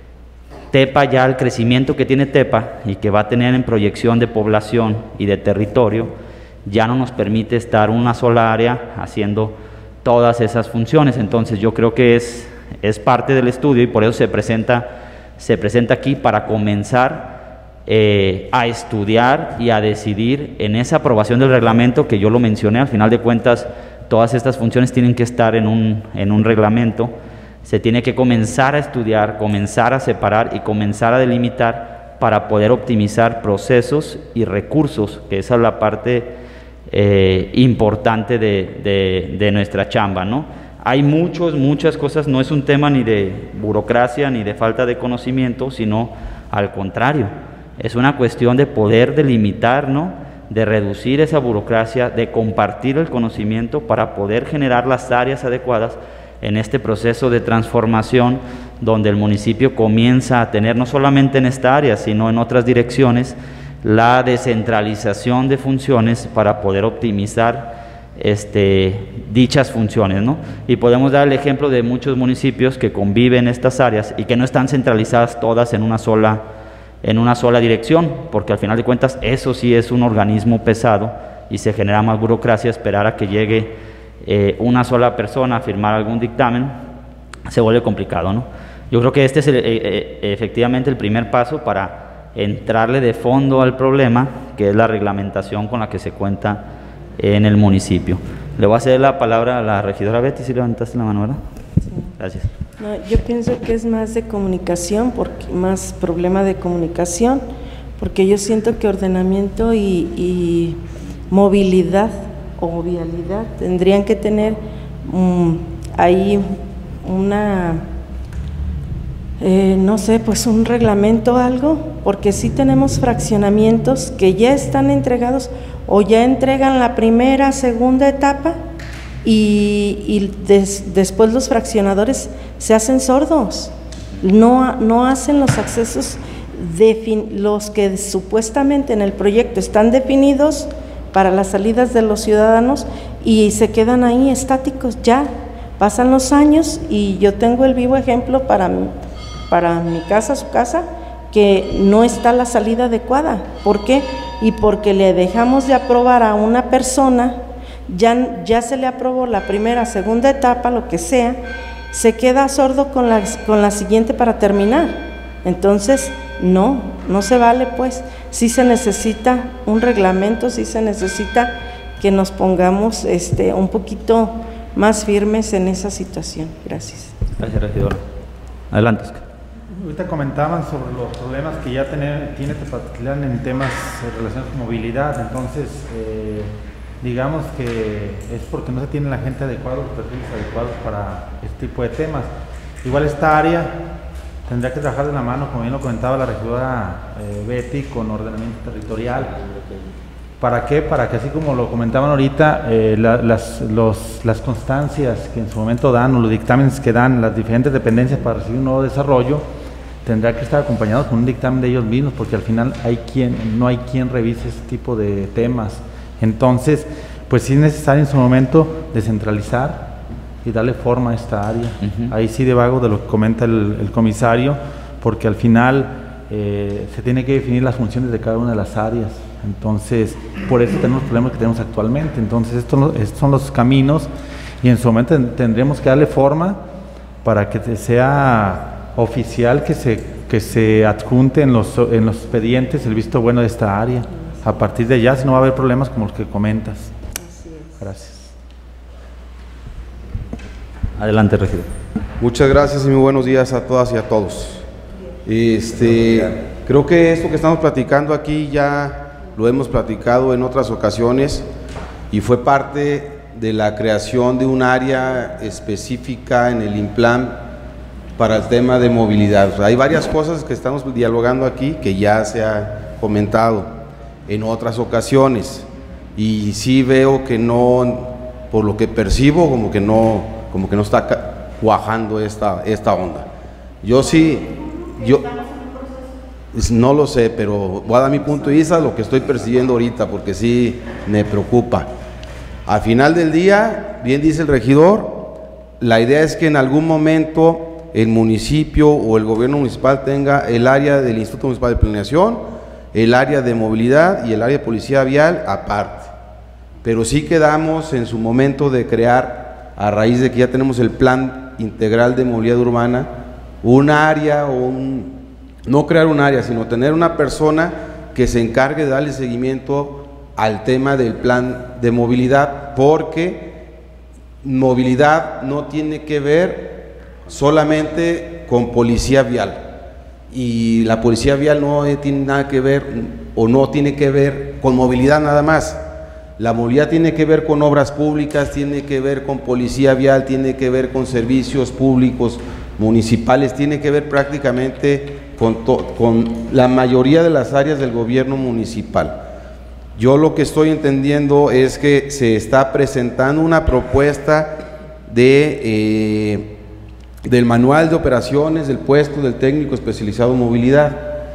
Tepa, ya el crecimiento que tiene Tepa y que va a tener en proyección de población y de territorio, ya no nos permite estar una sola área haciendo todas esas funciones. Entonces yo creo que es, es parte del estudio, y por eso se presenta, se presenta aquí para comenzar eh, a estudiar y a decidir en esa aprobación del reglamento, que yo lo mencioné. Al final de cuentas, todas estas funciones tienen que estar en un, en un reglamento. Se tiene que comenzar a estudiar, comenzar a separar y comenzar a delimitar para poder optimizar procesos y recursos, que esa es la parte eh, importante de, de, de nuestra chamba, ¿no? Hay muchos, muchas cosas, no es un tema ni de burocracia ni de falta de conocimiento, sino al contrario, es una cuestión de poder delimitar, ¿no? De reducir esa burocracia, de compartir el conocimiento para poder generar las áreas adecuadas en este proceso de transformación, donde el municipio comienza a tener, no solamente en esta área, sino en otras direcciones, la descentralización de funciones para poder optimizar este, dichas funciones, ¿no? Y podemos dar el ejemplo de muchos municipios que conviven estas áreas y que no están centralizadas todas en una sola, en una sola dirección, porque al final de cuentas eso sí es un organismo pesado y se genera más burocracia. Esperar a que llegue Eh, una sola persona a firmar algún dictamen se vuelve complicado, ¿no? Yo creo que este es el, eh, eh, efectivamente el primer paso para entrarle de fondo al problema, que es la reglamentación con la que se cuenta en el municipio. Le voy a ceder la palabra a la regidora Betty, si levantaste la mano, ¿verdad? Sí. Gracias. No, yo pienso que es más de comunicación, porque más problema de comunicación, porque yo siento que ordenamiento y, y movilidad o vialidad tendrían que tener um, ahí una, eh, no sé, pues un reglamento o algo, porque sí tenemos fraccionamientos que ya están entregados o ya entregan la primera, segunda etapa y, y des, después los fraccionadores se hacen sordos, no, no hacen los accesos, los que supuestamente en el proyecto están definidos para las salidas de los ciudadanos, y se quedan ahí estáticos. Ya pasan los años y yo tengo el vivo ejemplo para, para mi casa, su casa, que no está la salida adecuada. ¿Por qué? Y porque le dejamos de aprobar a una persona, ya, ya se le aprobó la primera, segunda etapa, lo que sea, se queda sordo con la, con la siguiente para terminar. Entonces, no, no se vale, pues. Sí se necesita un reglamento, sí se necesita que nos pongamos este, un poquito más firmes en esa situación. Gracias. Gracias, regidora. Adelante, Oscar. Ahorita comentaban sobre los problemas que ya tiene, tiene Tepatitlán en temas relacionados con movilidad. Entonces, eh, digamos que es porque no se tiene la gente adecuada, los perfiles adecuados para este tipo de temas. Igual esta área tendría que trabajar de la mano, como bien lo comentaba la regidora eh, Betty, con ordenamiento territorial. ¿Para qué? Para que, así como lo comentaban ahorita, eh, la, las, los, las constancias que en su momento dan, o los dictámenes que dan las diferentes dependencias para recibir un nuevo desarrollo, tendrá que estar acompañados con un dictamen de ellos mismos, porque al final hay quien, no hay quien revise ese tipo de temas. Entonces, pues sí es necesario en su momento descentralizar y darle forma a esta área. Uh-huh. Ahí sí devago de lo que comenta el, el comisario, porque al final eh, se tiene que definir las funciones de cada una de las áreas. Entonces, por eso tenemos los problemas que tenemos actualmente. Entonces, estos, estos son los caminos, y en su momento tendremos que darle forma para que sea oficial, que se que se adjunte en los, en los expedientes el visto bueno de esta área. A partir de allá, si no va a haber problemas como los que comentas. Así es. Gracias. Adelante, regidor. Muchas gracias y muy buenos días a todas y a todos. Este, creo que esto que estamos platicando aquí ya lo hemos platicado en otras ocasiones y fue parte de la creación de un área específica en el INPLAN para el tema de movilidad. O sea, hay varias cosas que estamos dialogando aquí que ya se ha comentado en otras ocasiones y sí veo que no, por lo que percibo, como que no, como que no está cuajando esta, esta onda. Yo sí, yo no lo sé, pero voy a dar mi punto de vista lo que estoy percibiendo ahorita, porque sí me preocupa. Al final del día, bien dice el regidor, la idea es que en algún momento el municipio o el gobierno municipal tenga el área del Instituto Municipal de Planeación, el área de movilidad y el área de policía vial aparte. Pero sí quedamos en su momento de crear, a raíz de que ya tenemos el plan integral de movilidad urbana, un área o un, no crear un área, sino tener una persona que se encargue de darle seguimiento al tema del plan de movilidad, porque movilidad no tiene que ver solamente con policía vial, y la policía vial no tiene nada que ver o no tiene que ver con movilidad nada más. La movilidad tiene que ver con obras públicas, tiene que ver con policía vial, tiene que ver con servicios públicos municipales, tiene que ver prácticamente con, to, con la mayoría de las áreas del gobierno municipal. Yo lo que estoy entendiendo es que se está presentando una propuesta de, eh, del manual de operaciones del puesto del técnico especializado en movilidad,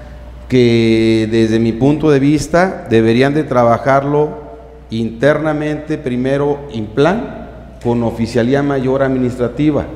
que desde mi punto de vista deberían de trabajarlo internamente primero INPLAN con oficialía mayor administrativa.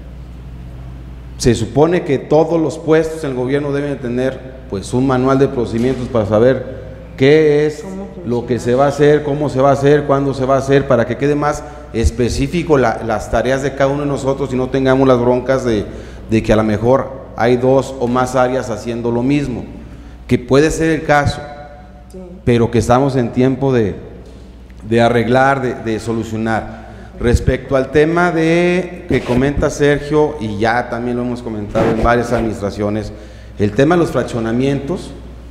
Se supone que todos los puestos en el gobierno deben de tener pues un manual de procedimientos para saber qué es lo que se va a hacer, cómo se va a hacer, cuándo se va a hacer, para que quede más específico la, las tareas de cada uno de nosotros y no tengamos las broncas de, de que a lo mejor hay dos o más áreas haciendo lo mismo, que puede ser el caso, sí, pero que estamos en tiempo de, de arreglar, de, de solucionar. Respecto al tema de que comenta Sergio, y ya también lo hemos comentado en varias administraciones, el tema de los fraccionamientos,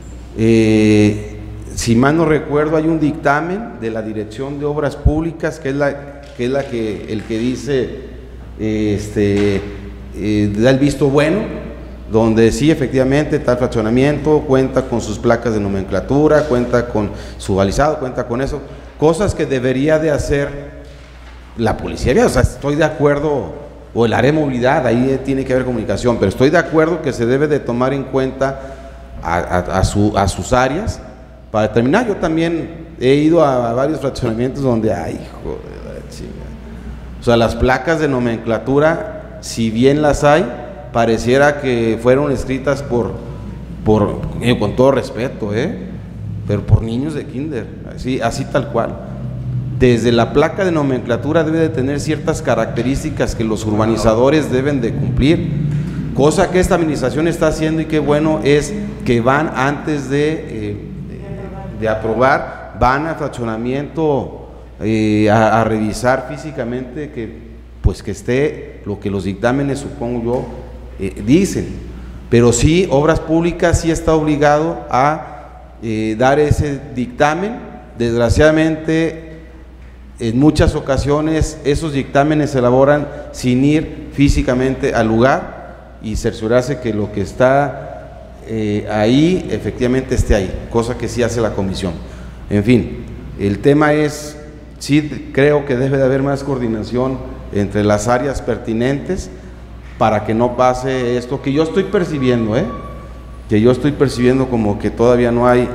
eh, si mal no recuerdo, hay un dictamen de la Dirección de Obras Públicas que es la que, es la que el que dice, eh, este, eh, da el visto bueno, donde sí, efectivamente, tal fraccionamiento cuenta con sus placas de nomenclatura, cuenta con su balizado, cuenta con eso, cosas que debería de hacer la policía vial. O sea, estoy de acuerdo, o el área de movilidad, ahí tiene que haber comunicación, pero estoy de acuerdo que se debe de tomar en cuenta a, a, a, su, a sus áreas. Para terminar, yo también he ido a, a varios fraccionamientos donde, ay, hijo de la chingada. O sea, las placas de nomenclatura, si bien las hay, pareciera que fueron escritas por, por eh, con todo respeto, ¿eh? pero por niños de kinder, así, así tal cual. Desde la placa de nomenclatura debe de tener ciertas características que los urbanizadores deben de cumplir, cosa que esta administración está haciendo, y qué bueno es que van antes de... Eh, de aprobar, van a fraccionamiento eh, a, a revisar físicamente que pues que esté lo que los dictámenes, supongo yo, eh, dicen, pero sí, Obras Públicas sí está obligado a eh, dar ese dictamen. Desgraciadamente, en muchas ocasiones esos dictámenes se elaboran sin ir físicamente al lugar y cerciorarse que lo que está Eh, ahí efectivamente esté ahí, cosa que sí hace la comisión. En fin, el tema es, sí creo que debe de haber más coordinación entre las áreas pertinentes para que no pase esto que yo estoy percibiendo, ¿eh? que yo estoy percibiendo como que todavía no hay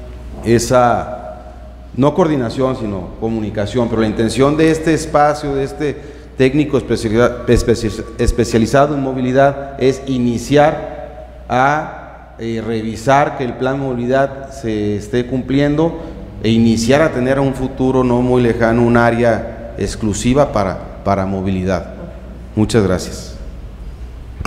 esa, no coordinación, sino comunicación, pero la intención de este espacio, de este técnico especializado en movilidad, es iniciar a Eh, revisar que el plan de movilidad se esté cumpliendo e iniciar a tener a un futuro no muy lejano un área exclusiva para, para movilidad. Muchas gracias.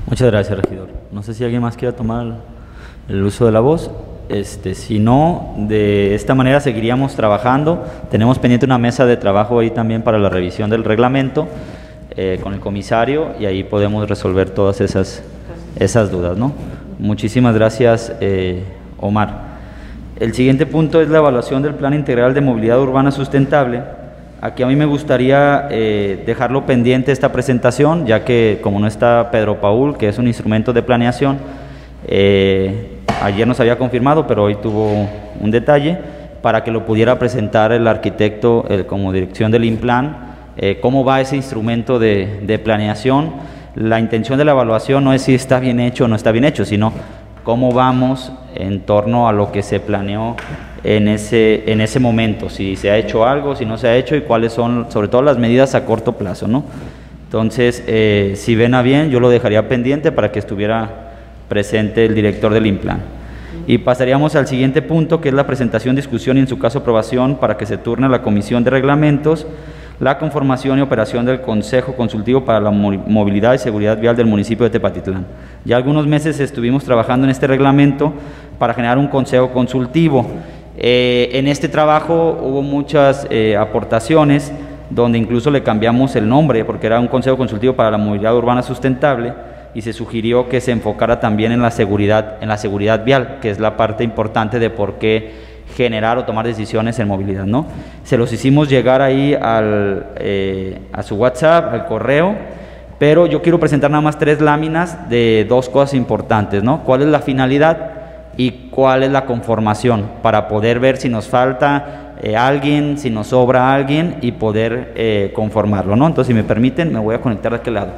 Muchas gracias, regidor. No sé si alguien más quiera tomar el uso de la voz. Este, si no, de esta manera seguiríamos trabajando. Tenemos pendiente una mesa de trabajo ahí también para la revisión del reglamento eh, con el comisario, y ahí podemos resolver todas esas, esas dudas, ¿no? Muchísimas gracias, eh, Omar. El siguiente punto es la evaluación del Plan Integral de Movilidad Urbana Sustentable. Aquí a mí me gustaría eh, dejarlo pendiente esta presentación, ya que como no está Pedro Paul, que es un instrumento de planeación, eh, ayer nos había confirmado, pero hoy tuvo un detalle, para que lo pudiera presentar el arquitecto eh, como dirección del INPLAN, eh, cómo va ese instrumento de, de planeación. La intención de la evaluación no es si está bien hecho o no está bien hecho, sino cómo vamos en torno a lo que se planeó en ese, en ese momento, si se ha hecho algo, si no se ha hecho, y cuáles son sobre todo las medidas a corto plazo, ¿no? Entonces, eh, si ven a bien, yo lo dejaría pendiente para que estuviera presente el director del INPLAN. Y pasaríamos al siguiente punto, que es la presentación, discusión y en su caso aprobación para que se turne a la Comisión de Reglamentos la conformación y operación del Consejo Consultivo para la Movilidad y Seguridad Vial del municipio de Tepatitlán. Ya algunos meses estuvimos trabajando en este reglamento para generar un consejo consultivo. Eh, en este trabajo hubo muchas eh, aportaciones, donde incluso le cambiamos el nombre, porque era un Consejo Consultivo para la Movilidad Urbana Sustentable, y se sugirió que se enfocara también en la seguridad, en la seguridad vial, que es la parte importante de por qué generar o tomar decisiones en movilidad, ¿no? Se los hicimos llegar ahí al, eh, a su WhatsApp, al correo, pero yo quiero presentar nada más tres láminas de dos cosas importantes, ¿no? ¿Cuál es la finalidad y cuál es la conformación? Para poder ver si nos falta eh, alguien, si nos sobra alguien, y poder eh, conformarlo, ¿no? Entonces, si me permiten, me voy a conectar de aquel lado.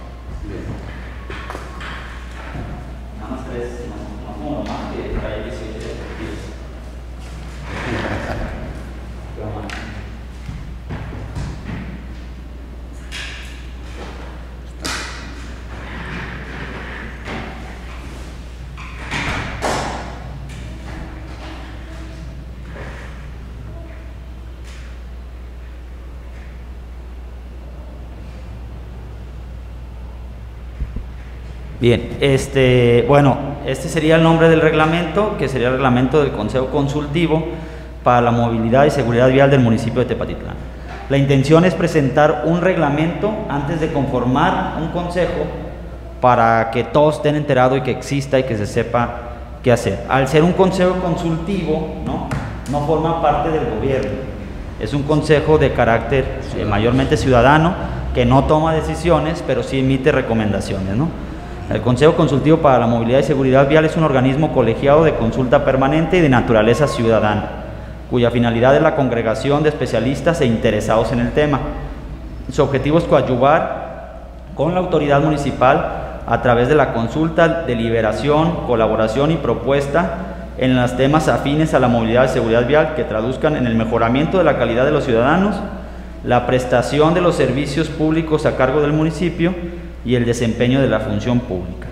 Bien, este, bueno, este sería el nombre del reglamento, que sería el reglamento del Consejo Consultivo para la Movilidad y Seguridad Vial del municipio de Tepatitlán. La intención es presentar un reglamento antes de conformar un consejo, para que todos estén enterados y que exista y que se sepa qué hacer. Al ser un consejo consultivo, no, no forma parte del gobierno, es un consejo de carácter eh, mayormente ciudadano, que no toma decisiones, pero sí emite recomendaciones, ¿no? El Consejo Consultivo para la Movilidad y Seguridad Vial es un organismo colegiado de consulta permanente y de naturaleza ciudadana, cuya finalidad es la congregación de especialistas e interesados en el tema. Su objetivo es coadyuvar con la autoridad municipal a través de la consulta, deliberación, colaboración y propuesta en los temas afines a la movilidad y seguridad vial, que traduzcan en el mejoramiento de la calidad de los ciudadanos, la prestación de los servicios públicos a cargo del municipio y el desempeño de la función pública.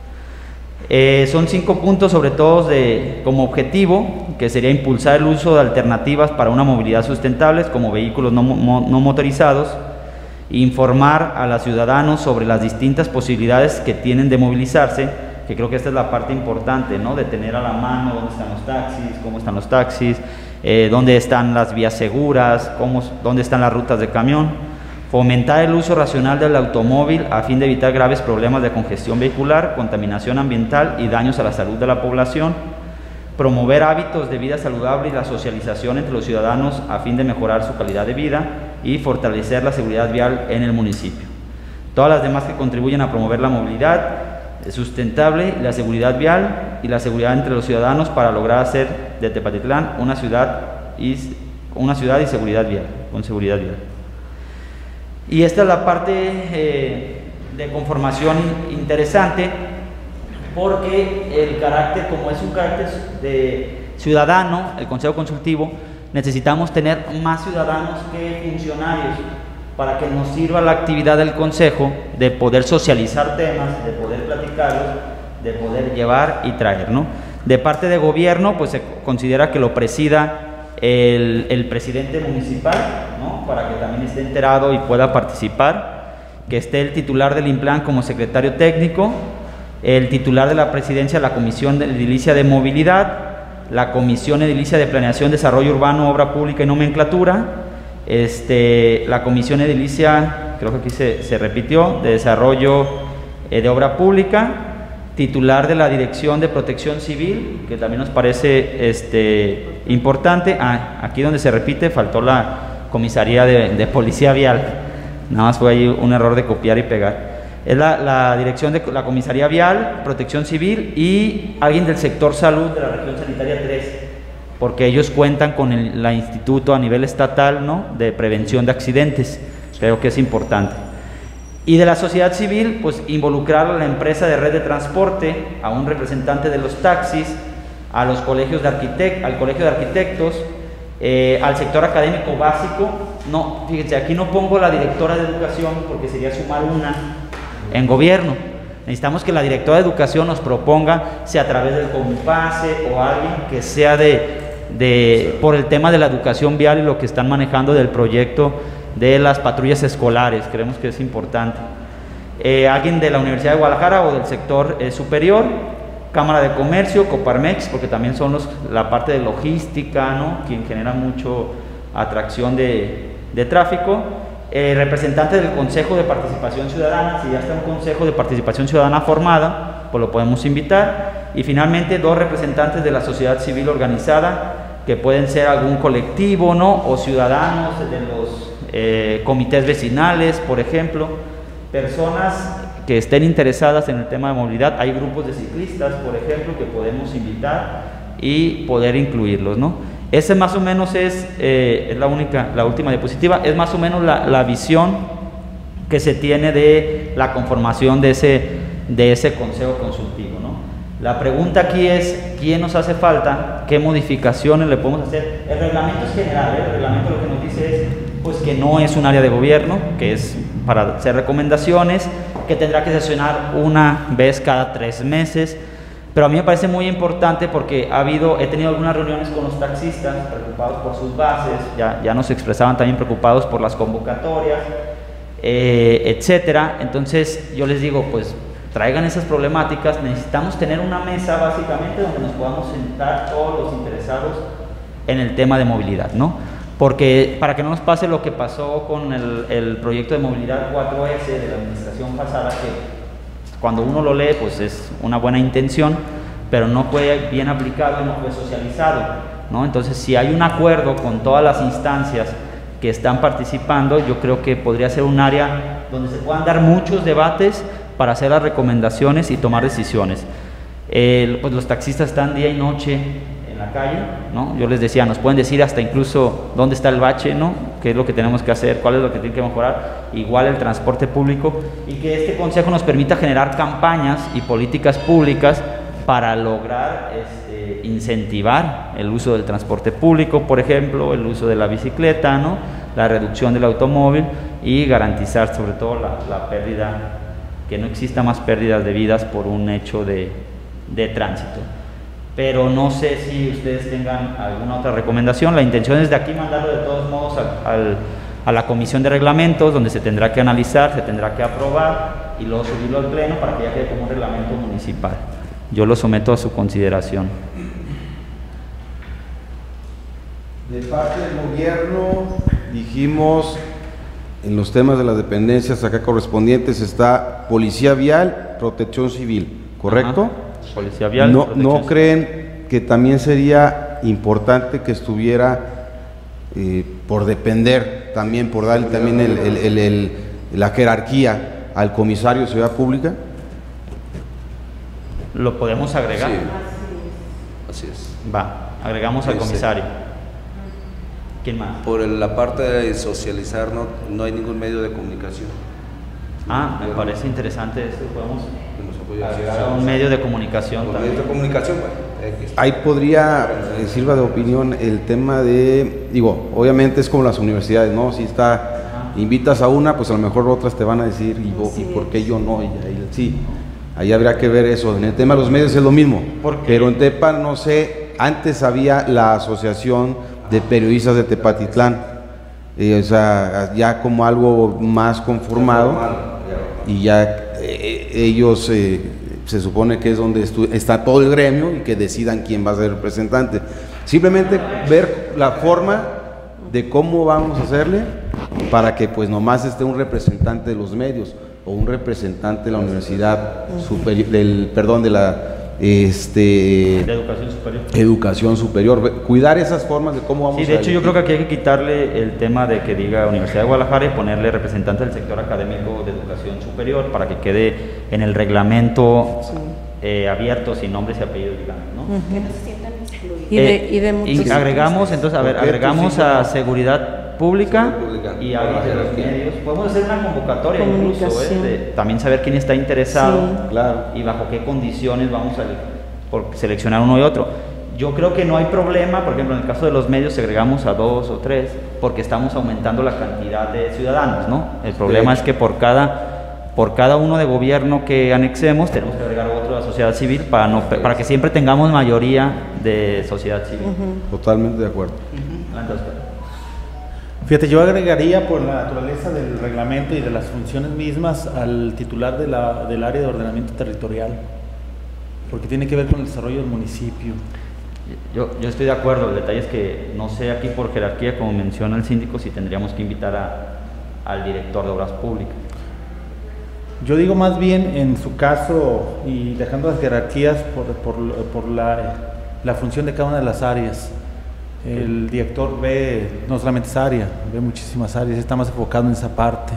Eh, son cinco puntos sobre todo de, como objetivo, que sería impulsar el uso de alternativas para una movilidad sustentable como vehículos no, mo, no motorizados, informar a los ciudadanos sobre las distintas posibilidades que tienen de movilizarse, que creo que esta es la parte importante, ¿no? De tener a la mano dónde están los taxis, cómo están los taxis, eh, dónde están las vías seguras, cómo, dónde están las rutas de camión. Fomentar el uso racional del automóvil a fin de evitar graves problemas de congestión vehicular, contaminación ambiental y daños a la salud de la población. Promover hábitos de vida saludable y la socialización entre los ciudadanos a fin de mejorar su calidad de vida y fortalecer la seguridad vial en el municipio. Todas las demás que contribuyen a promover la movilidad sustentable, la seguridad vial y la seguridad entre los ciudadanos para lograr hacer de Tepatitlán una ciudad y, una ciudad y seguridad vial, con seguridad vial. Y esta es la parte eh, de conformación interesante, porque el carácter, como es un carácter de ciudadano, el Consejo Consultivo, necesitamos tener más ciudadanos que funcionarios para que nos sirva la actividad del Consejo de poder socializar temas, de poder platicarlos, de poder llevar y traer, ¿no? De parte de gobierno, pues se considera que lo presida el, el presidente municipal, ¿no? Para que también esté enterado y pueda participar. que esté el titular del INPLAN como secretario técnico, el titular de la presidencia de la Comisión de Edilicia de Movilidad, la Comisión Edilicia de Planeación, Desarrollo Urbano, Obra Pública y Nomenclatura, este, la Comisión Edilicia, creo que aquí se, se repitió, de Desarrollo eh, de Obra Pública, titular de la Dirección de Protección Civil, que también nos parece este, importante. Ah, aquí donde se repite faltó la Comisaría de, de Policía Vial, nada más fue ahí un error de copiar y pegar. Es la, la dirección de la Comisaría Vial, Protección Civil y alguien del sector salud de la región sanitaria tres, porque ellos cuentan con el la instituto a nivel estatal, ¿no?, de prevención de accidentes, creo que es importante. Y de la sociedad civil, pues involucrar a la empresa de red de transporte, a un representante de los taxis, a los colegios de arquitectos, al colegio de arquitectos, eh, al sector académico básico. No, fíjense, aquí no pongo la directora de educación porque sería sumar una en gobierno. Necesitamos que la directora de educación nos proponga, sea a través del Compase o alguien que sea de, de por el tema de la educación vial y lo que están manejando del proyecto de las patrullas escolares, creemos que es importante. Eh, alguien de la Universidad de Guadalajara o del sector eh, superior, Cámara de Comercio, Coparmex, porque también son los, la parte de logística, ¿no?, quien genera mucho atracción de, de tráfico. Eh, representante del Consejo de Participación Ciudadana, si ya está un Consejo de Participación Ciudadana formada, pues lo podemos invitar. Y finalmente dos representantes de la sociedad civil organizada, que pueden ser algún colectivo, ¿no?, o ciudadanos de los eh, comités vecinales, por ejemplo, personas que estén interesadas en el tema de movilidad. Hay grupos de ciclistas, por ejemplo, que podemos invitar y poder incluirlos, ¿no? Ese más o menos es, eh, es la única, la última diapositiva, es más o menos la, la visión que se tiene de la conformación de ese, de ese consejo consultivo, ¿no? La pregunta aquí es, ¿quién nos hace falta? ¿Qué modificaciones le podemos hacer? El reglamento es general, ¿eh? El reglamento lo que nos dice es pues, que no es un área de gobierno, que es para hacer recomendaciones, que tendrá que sesionar una vez cada tres meses. Pero a mí me parece muy importante porque ha habido, he tenido algunas reuniones con los taxistas preocupados por sus bases, ya, ya nos expresaban también preocupados por las convocatorias, eh, etcétera. Entonces yo les digo, pues traigan esas problemáticas, necesitamos tener una mesa básicamente donde nos podamos sentar todos los interesados en el tema de movilidad, ¿no? Porque para que no nos pase lo que pasó con el, el proyecto de movilidad cuatro ese de la administración pasada, que cuando uno lo lee, pues es una buena intención, pero no fue bien aplicado y no fue socializado, ¿no? Entonces, si hay un acuerdo con todas las instancias que están participando, yo creo que podría ser un área donde se puedan dar muchos debates para hacer las recomendaciones y tomar decisiones. Eh, pues los taxistas están día y noche en la calle, ¿no? Yo les decía, nos pueden decir hasta incluso dónde está el bache, ¿no?, qué es lo que tenemos que hacer, cuál es lo que tiene que mejorar, igual el transporte público, y que este consejo nos permita generar campañas y políticas públicas para lograr este, incentivar el uso del transporte público, por ejemplo, el uso de la bicicleta, ¿no?, la reducción del automóvil y garantizar sobre todo la, la pérdida, que no exista más pérdidas de vidas por un hecho de, de tránsito. Pero no sé si ustedes tengan alguna otra recomendación. La intención es de aquí mandarlo de todos modos al, al, a la comisión de reglamentos, donde se tendrá que analizar, se tendrá que aprobar y luego subirlo al pleno para que ya quede como un reglamento municipal. Yo lo someto a su consideración. De parte del gobierno, dijimos, en los temas de las dependencias acá correspondientes está Policía Vial, Protección Civil, ¿correcto? Ajá. Policía Vial. ¿No, ¿No creen que también sería importante que estuviera eh, por depender, también por darle también el, el, el, el, la jerarquía al comisario de Seguridad Pública? ¿Lo podemos agregar? Sí. Así es. Va, agregamos al Sí, comisario. ¿Quién más? Por el- la parte de socializar, no, no hay ningún medio de comunicación. Ah, me parece interesante esto, podemos Que nos apoye a agregar a socializar. un medio de comunicación Los también. medios de comunicación, bueno, X. Ahí podría, eh, sirva de opinión, el tema de, digo, obviamente es como las universidades, ¿no? Si está, invitas a una, pues a lo mejor otras te van a decir, ¿y, vos, ¿y por qué yo no? Y ahí, sí, ahí habría que ver eso. En el tema de los medios es lo mismo, ¿Por qué? pero en Tepa, no sé, antes había la Asociación de Periodistas de Tepatitlán, eh, o sea, ya como algo más conformado. y ya eh, ellos eh, se supone que es donde está todo el gremio y que decidan quién va a ser el representante. Simplemente ver la forma de cómo vamos a hacerle para que pues nomás esté un representante de los medios o un representante de la universidad superior, del, perdón, de la este, de educación superior. Educación superior, cuidar esas formas de cómo vamos a... Sí, de hecho yo creo que aquí hay que quitarle el tema de que diga Universidad de Guadalajara y ponerle representante del sector académico de educación superior para que quede en el reglamento sí. eh, abierto, sin nombres y apellidos, digamos, ¿no? Uh-huh. Que no se sientan excluidos. Y de, eh, y de muchos y agregamos, entonces, a ver, agregamos a seguridad pública y a Para de los medios. Podemos hacer una convocatoria incluso, ¿eh? De también saber quién está interesado Sí. Claro. y bajo qué condiciones vamos a por seleccionar uno y otro. Yo creo que no hay problema, por ejemplo, en el caso de los medios segregamos a dos o tres porque estamos aumentando la cantidad de ciudadanos, ¿no? El problema es que por cada, por cada uno de gobierno que anexemos tenemos que agregar otro de la sociedad civil para, no, para que siempre tengamos mayoría de sociedad civil. Uh-huh. Totalmente de acuerdo. Uh-huh. Entonces, Fíjate, yo agregaría por la naturaleza del reglamento y de las funciones mismas al titular de la, del área de ordenamiento territorial, porque tiene que ver con el desarrollo del municipio. Yo, yo estoy de acuerdo, el detalle es que no sé aquí por jerarquía, como menciona el síndico, si tendríamos que invitar a, al director de obras públicas. Yo digo más bien en su caso, y dejando las jerarquías por, por, por la, la función de cada una de las áreas. El director ve no solamente esa área, ve muchísimas áreas, está más enfocado en esa parte.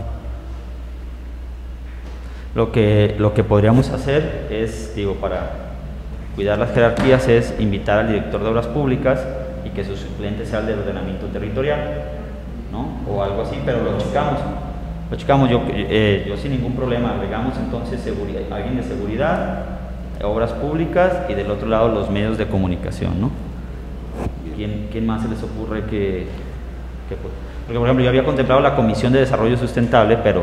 Lo que, lo que podríamos hacer es, digo, para cuidar las jerarquías, es invitar al director de obras públicas y que su suplente sea el de ordenamiento territorial, ¿no? O algo así, pero lo checamos. Lo checamos, yo, eh, yo sin ningún problema, agregamos entonces seguridad, alguien de seguridad, obras públicas y del otro lado los medios de comunicación, ¿no? ¿Quién, quién más se les ocurre que, que... Porque, por ejemplo, yo había contemplado la Comisión de Desarrollo Sustentable, pero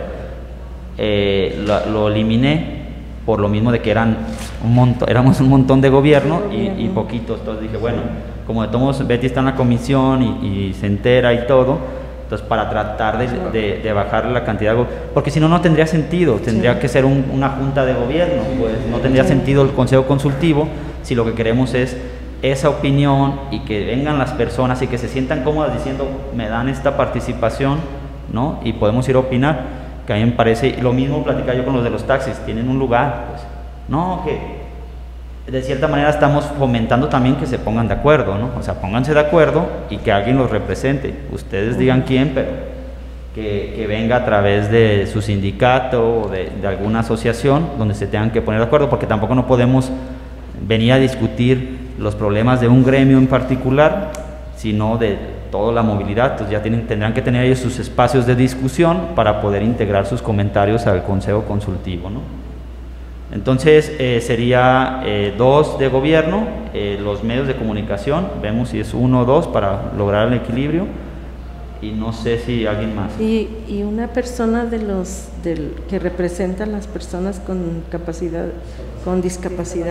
eh, lo, lo eliminé por lo mismo de que eran un montón, éramos un montón de gobierno y, y poquitos. Entonces dije, bueno, como de todos Betty está en la comisión y, y se entera y todo, entonces para tratar de, de, de bajar la cantidad de... Porque si no, no tendría sentido, tendría sí. que ser un, una junta de gobierno, pues no tendría sí. sentido el consejo consultivo si lo que queremos es esa opinión y que vengan las personas y que se sientan cómodas diciendo me dan esta participación, ¿no? Y podemos ir a opinar, que a mí me parece, lo mismo platicar yo con los de los taxis, tienen un lugar, pues, no, que de cierta manera estamos fomentando también que se pongan de acuerdo, ¿no? O sea, pónganse de acuerdo y que alguien los represente, ustedes digan quién, pero que, que venga a través de su sindicato o de, de alguna asociación donde se tengan que poner de acuerdo, porque tampoco no podemos venir a discutir los problemas de un gremio en particular, sino de toda la movilidad. Entonces ya tienen, tendrán que tener ellos sus espacios de discusión para poder integrar sus comentarios al consejo consultivo, ¿no? Entonces eh, sería eh, dos de gobierno, eh, los medios de comunicación, vemos si es uno o dos para lograr el equilibrio, y no sé si alguien más. Y, y una persona de los del, que representa a las personas con capacidad, con discapacidad.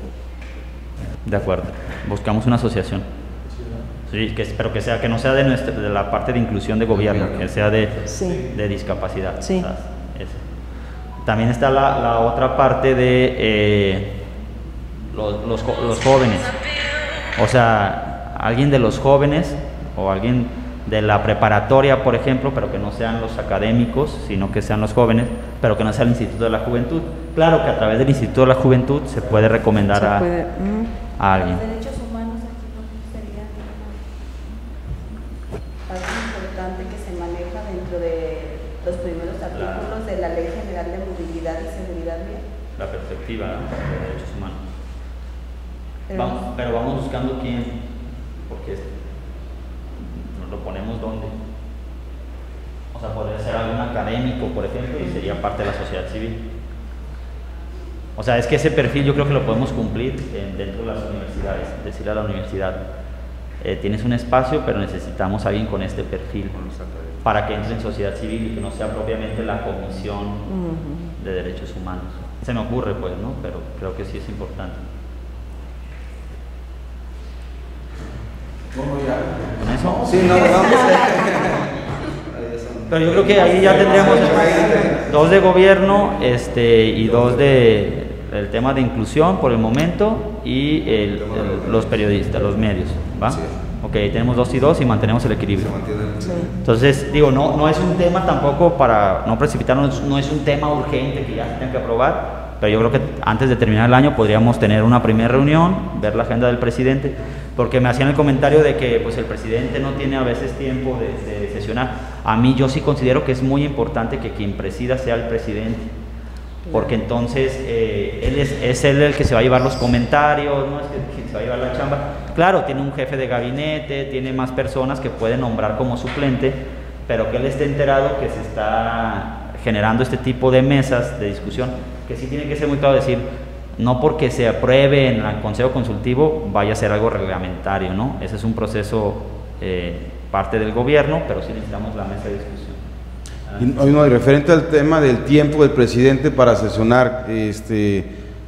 De acuerdo, buscamos una asociación, sí, que, pero que sea, que no sea de, nuestra, de la parte de inclusión de gobierno, que sea de, sí. de discapacidad. Sí. También está la, la otra parte de eh, los, los, los jóvenes, o sea, alguien de los jóvenes o alguien de la preparatoria, por ejemplo, pero que no sean los académicos, sino que sean los jóvenes, pero que no sea el Instituto de la Juventud. Claro que a través del Instituto de la Juventud se puede recomendar se a, puede, mm. a alguien. Los derechos humanos aquí no sería algo importante que se maneja dentro de los primeros artículos la, de la Ley General de Movilidad y Seguridad Vial. La perspectiva, ¿no?, de derechos humanos. Pero, vamos, pero vamos buscando quién, porque lo ponemos dónde. O sea, podría ser algún académico, por ejemplo, y sería parte de la sociedad civil. O sea, es que ese perfil yo creo que lo podemos cumplir eh, dentro de las universidades, decirle a la universidad, eh, tienes un espacio, pero necesitamos a alguien con este perfil para que entre en sociedad civil y que no sea propiamente la comisión uh-huh. de derechos humanos. Se me ocurre, pues, ¿no? Pero creo que sí es importante. ¿Cómo ya? ¿Con eso? Sí, no, vamos. Pero yo creo que ahí ya tendríamos dos de gobierno este, y dos de el tema de inclusión por el momento y el, el, los periodistas, los medios, ¿va? Sí. Ok, tenemos dos y dos y mantenemos el equilibrio. Sí. Entonces, digo, no, no es un tema tampoco para no precipitarnos, no es un tema urgente que ya se tenga que aprobar, pero yo creo que antes de terminar el año podríamos tener una primera reunión, ver la agenda del presidente, porque me hacían el comentario de que pues, el presidente no tiene a veces tiempo de, de sesionar. A mí yo sí considero que es muy importante que quien presida sea el presidente, porque entonces eh, él es, es él el que se va a llevar los comentarios, ¿no? Es que, que se va a llevar la chamba. Claro, tiene un jefe de gabinete, tiene más personas que puede nombrar como suplente, pero que él esté enterado que se está generando este tipo de mesas de discusión, que sí tiene que ser muy claro decir, no porque se apruebe en el Consejo Consultivo vaya a ser algo reglamentario, ¿no? Ese es un proceso eh, parte del gobierno, pero sí necesitamos la mesa de discusión. Y, no, y referente al tema del tiempo del presidente para sesionar, este,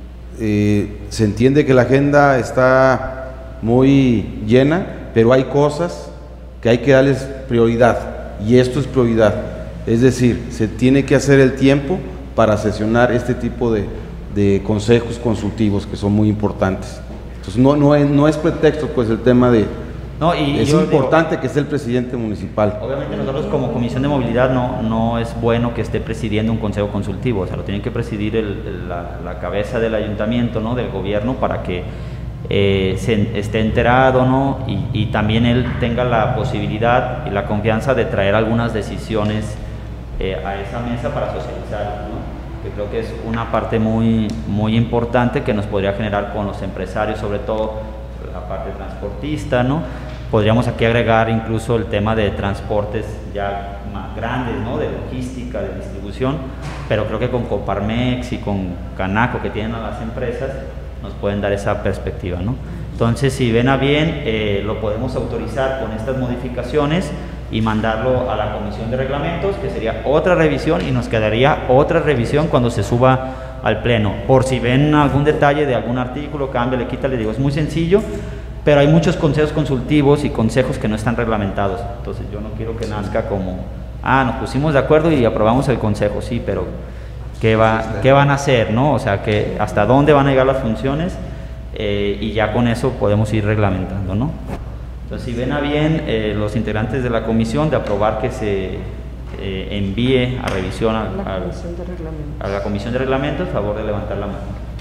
eh, se entiende que la agenda está muy llena, pero hay cosas que hay que darles prioridad, y esto es prioridad, es decir, se tiene que hacer el tiempo para sesionar este tipo de, de consejos consultivos que son muy importantes. Entonces no, no, es, no es pretexto pues el tema de... No, y es yo importante digo, que esté el presidente municipal. Obviamente nosotros como Comisión de Movilidad no, no es bueno que esté presidiendo un consejo consultivo, o sea, lo tiene que presidir el, el, la, la cabeza del ayuntamiento, ¿no? Del gobierno, para que eh, se esté enterado, ¿no? Y, y también él tenga la posibilidad y la confianza de traer algunas decisiones eh, a esa mesa para socializar, ¿no? Que creo que es una parte muy, muy importante que nos podría generar con los empresarios, sobre todo la parte transportista, ¿no? Podríamos aquí agregar incluso el tema de transportes ya más grandes, ¿no? De logística, de distribución, pero creo que con Coparmex y con Canaco, que tienen a las empresas, nos pueden dar esa perspectiva, ¿no? Entonces, si ven a bien, eh, lo podemos autorizar con estas modificaciones y mandarlo a la Comisión de Reglamentos, que sería otra revisión, y nos quedaría otra revisión cuando se suba al Pleno. Por si ven algún detalle de algún artículo, cámbiale, quítale, digo, es muy sencillo, pero hay muchos consejos consultivos y consejos que no están reglamentados. Entonces yo no quiero que nazca como, ah, nos pusimos de acuerdo y aprobamos el consejo, sí, pero ¿qué, va, qué van a hacer, no? O sea, que hasta dónde van a llegar las funciones, eh, y ya con eso podemos ir reglamentando, ¿no? Entonces, si ven a bien eh, los integrantes de la comisión de aprobar que se eh, envíe a revisión a, la a, comisión de reglamentos. a la Comisión de Reglamentos, a favor de levantar la mano.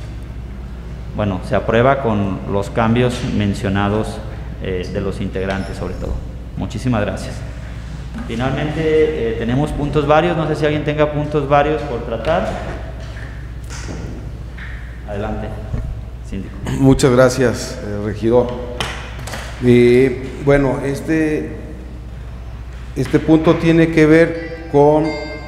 Bueno, se aprueba con los cambios mencionados eh, de los integrantes sobre todo. Muchísimas gracias. Finalmente eh, tenemos puntos varios, no sé si alguien tenga puntos varios por tratar. Adelante, síndico. Muchas gracias, eh, regidor. Eh, bueno, este, este punto tiene que ver con,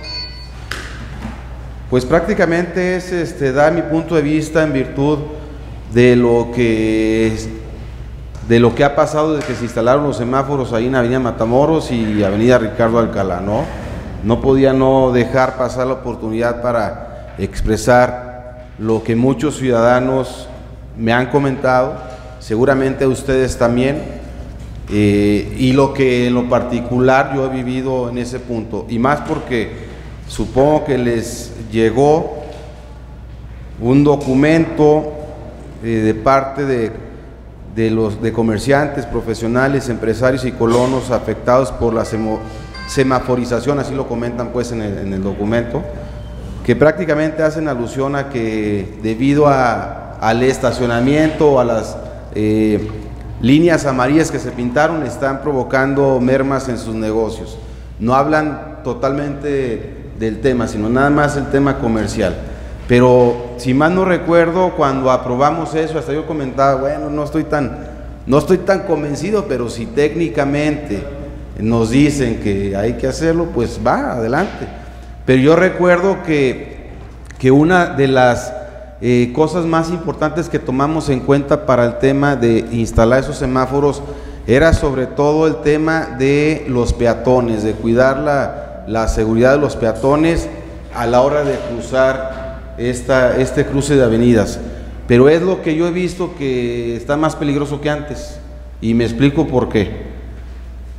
pues prácticamente es este, dar mi punto de vista en virtud de lo que de lo que ha pasado desde que se instalaron los semáforos ahí en Avenida Matamoros y Avenida Ricardo Alcalá, ¿no? No podía no dejar pasar la oportunidad para expresar lo que muchos ciudadanos me han comentado, seguramente ustedes también, eh, y lo que en lo particular yo he vivido en ese punto, y más porque supongo que les llegó un documento eh, de parte de, de los de comerciantes, profesionales, empresarios y colonos afectados por la semo, semaforización, así lo comentan pues en el, en el documento, que prácticamente hacen alusión a que debido a, al estacionamiento o a las eh, líneas amarillas que se pintaron están provocando mermas en sus negocios. No hablan totalmente del tema, sino nada más el tema comercial. Pero si mal no recuerdo, cuando aprobamos eso, hasta yo comentaba, bueno, no estoy tan, no estoy tan convencido, pero si técnicamente nos dicen que hay que hacerlo, pues va, adelante. Pero yo recuerdo que, que una de las eh, cosas más importantes que tomamos en cuenta para el tema de instalar esos semáforos era sobre todo el tema de los peatones, de cuidar la, la seguridad de los peatones a la hora de cruzar esta, este cruce de avenidas. Pero es lo que yo he visto que está más peligroso que antes, y me explico por qué.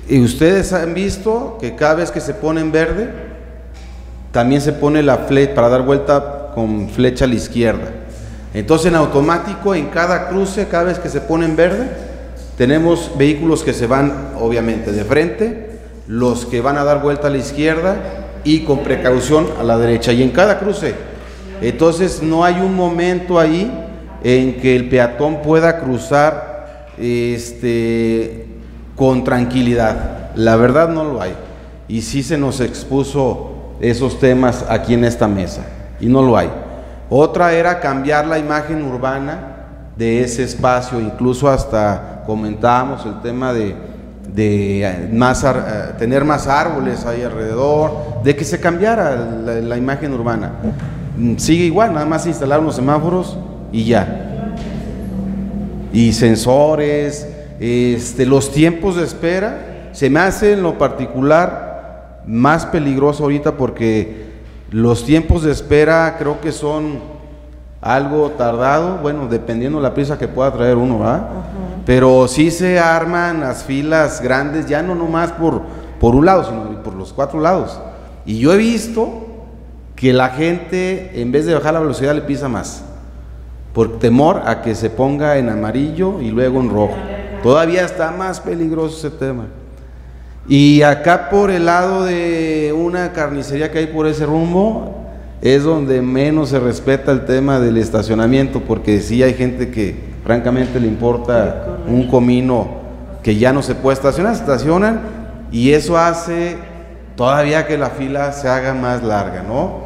Y ustedes han visto que cada vez que se pone en verde, también se pone la flecha para dar vuelta con flecha a la izquierda. Entonces, en automático, en cada cruce, cada vez que se pone en verde, tenemos vehículos que se van, obviamente, de frente, los que van a dar vuelta a la izquierda y con precaución a la derecha. Y en cada cruce, entonces, no hay un momento ahí en que el peatón pueda cruzar este, con tranquilidad. La verdad no lo hay. Y sí se nos expuso esos temas aquí en esta mesa, y no lo hay. Otra era cambiar la imagen urbana de ese espacio, incluso hasta comentábamos el tema de, de más ar, tener más árboles ahí alrededor, de que se cambiara la, la imagen urbana. Sigue igual, nada más instalar unos semáforos y ya. Y sensores, este, los tiempos de espera, se me hace en lo particular más peligroso ahorita porque los tiempos de espera creo que son algo tardado, bueno, dependiendo de la prisa que pueda traer uno, ¿verdad? Uh-huh. Pero sí se arman las filas grandes, ya no nomás por, por un lado, sino por los cuatro lados. Y yo he visto que la gente, en vez de bajar la velocidad, le pisa más, por temor a que se ponga en amarillo y luego en rojo. Todavía está más peligroso ese tema. Y acá por el lado de una carnicería que hay por ese rumbo, es donde menos se respeta el tema del estacionamiento, porque sí hay gente que francamente le importa un comino que ya no se puede estacionar, se estacionan, y eso hace todavía que la fila se haga más larga, ¿no?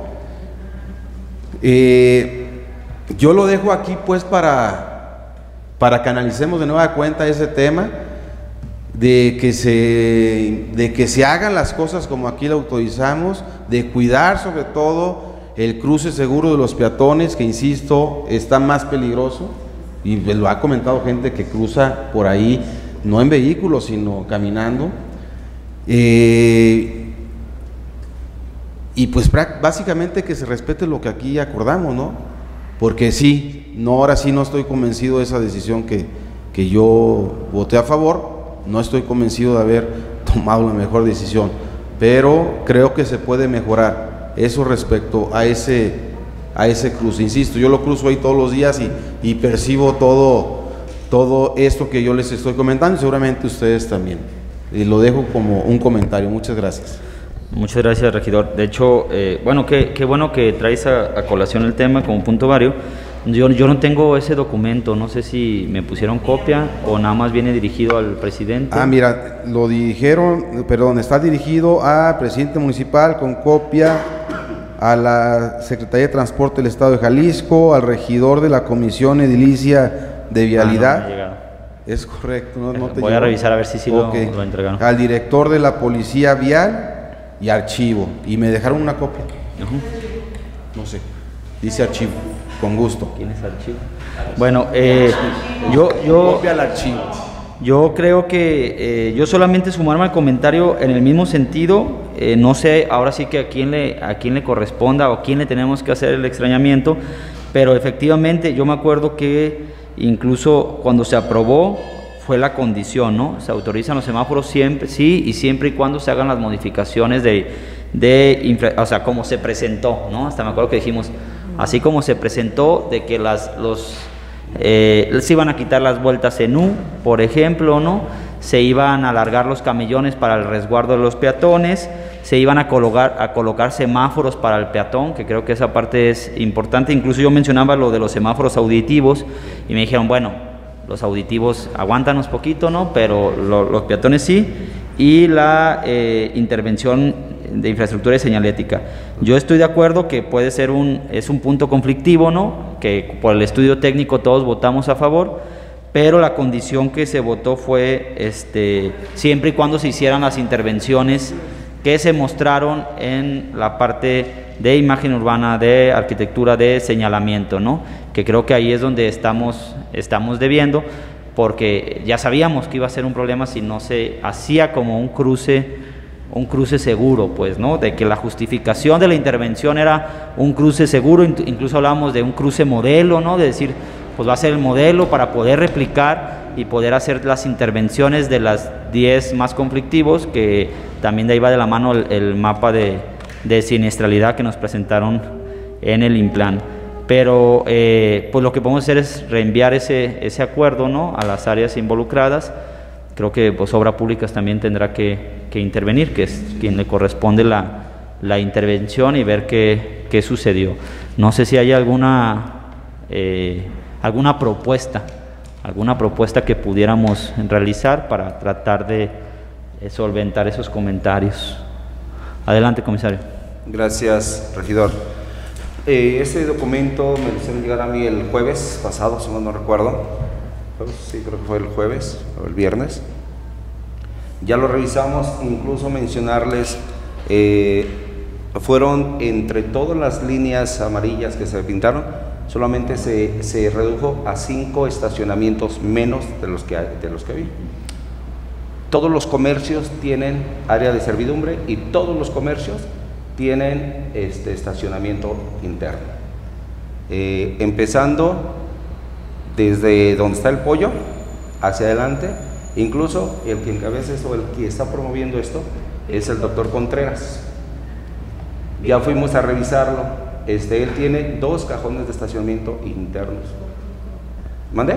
Eh, yo lo dejo aquí pues para, para que analicemos de nueva cuenta ese tema, de que se de que se hagan las cosas como aquí lo autorizamos, de cuidar sobre todo el cruce seguro de los peatones, que insisto, está más peligroso, y lo ha comentado gente que cruza por ahí, no en vehículos, sino caminando. Eh, y pues básicamente que se respete lo que aquí acordamos, ¿no? Porque sí, no, ahora sí no estoy convencido de esa decisión que, que yo voté a favor. No estoy convencido de haber tomado la mejor decisión, pero creo que se puede mejorar eso respecto a ese, a ese cruce. Insisto, yo lo cruzo ahí todos los días y, y percibo todo, todo esto que yo les estoy comentando, y seguramente ustedes también. Y lo dejo como un comentario. Muchas gracias. Muchas gracias, regidor. De hecho, eh, bueno, qué, qué bueno que traes a, a colación el tema como punto vario. Yo, yo no tengo ese documento, no sé si me pusieron copia o nada más viene dirigido al presidente. Ah, mira, lo dirigieron, perdón, está dirigido al presidente municipal con copia a la Secretaría de Transporte del Estado de Jalisco, al regidor de la Comisión Edilicia de Vialidad. Ah, no, no ha llegado. Es correcto, no, no te Voy llegó. a revisar a ver si sí okay. lo, lo entregaron. Al director de la Policía Vial y archivo, y me dejaron una copia. Uh-huh. No sé, dice archivo. Con gusto. ¿Quién es archivo? Bueno, eh, yo, yo, copia al archivo. Yo creo que eh, yo solamente sumarme al comentario en el mismo sentido, eh, no sé ahora sí que a quién le a quién le corresponda o a quién le tenemos que hacer el extrañamiento, pero efectivamente yo me acuerdo que incluso cuando se aprobó fue la condición, ¿no? Se autorizan los semáforos siempre, sí, y siempre y cuando se hagan las modificaciones de, de infra, o sea, como se presentó, ¿no? Hasta me acuerdo que dijimos así como se presentó, de que las, los, eh, se iban a quitar las vueltas en U, por ejemplo, ¿no? Se iban a alargar los camellones para el resguardo de los peatones, se iban a colocar, a colocar semáforos para el peatón, que creo que esa parte es importante. Incluso yo mencionaba lo de los semáforos auditivos, y me dijeron, bueno, los auditivos aguántanos poquito, ¿no? Pero lo, los peatones sí, y la eh, intervención de infraestructura y señalética. Yo estoy de acuerdo que puede ser un, es un punto conflictivo, ¿no? Que por el estudio técnico todos votamos a favor, pero la condición que se votó fue este, siempre y cuando se hicieran las intervenciones que se mostraron en la parte de imagen urbana, de arquitectura, de señalamiento, ¿no? Que creo que ahí es donde estamos, estamos debiendo, porque ya sabíamos que iba a ser un problema si no se hacía como un cruce un cruce seguro, pues, ¿no? De que la justificación de la intervención era un cruce seguro, incluso hablábamos de un cruce modelo, ¿no? De decir, pues va a ser el modelo para poder replicar y poder hacer las intervenciones de las diez más conflictivos, que también de ahí va de la mano el, el mapa de, de siniestralidad que nos presentaron en el INPLAN. Pero eh, pues lo que podemos hacer es reenviar ese, ese acuerdo, ¿no?, a las áreas involucradas. Creo que pues Obras Públicas también tendrá que, que intervenir, que es quien le corresponde la, la intervención y ver qué, qué sucedió. No sé si hay alguna, eh, alguna propuesta, alguna propuesta que pudiéramos realizar para tratar de eh, solventar esos comentarios. Adelante, comisario. Gracias, regidor. Eh, este documento me lo hicieron llegar a mí el jueves pasado, si mal no recuerdo. Sí, creo que fue el jueves o el viernes. Ya lo revisamos, incluso mencionarles, eh, fueron entre todas las líneas amarillas que se pintaron, solamente se, se redujo a cinco estacionamientos menos de los que, de los que había. Todos los comercios tienen área de servidumbre y todos los comercios tienen este estacionamiento interno. Eh, empezando desde donde está el pollo hacia adelante, incluso el que encabeza esto, el que está promoviendo esto, es el doctor Contreras. Ya fuimos a revisarlo, este, él tiene dos cajones de estacionamiento internos. ¿Mande?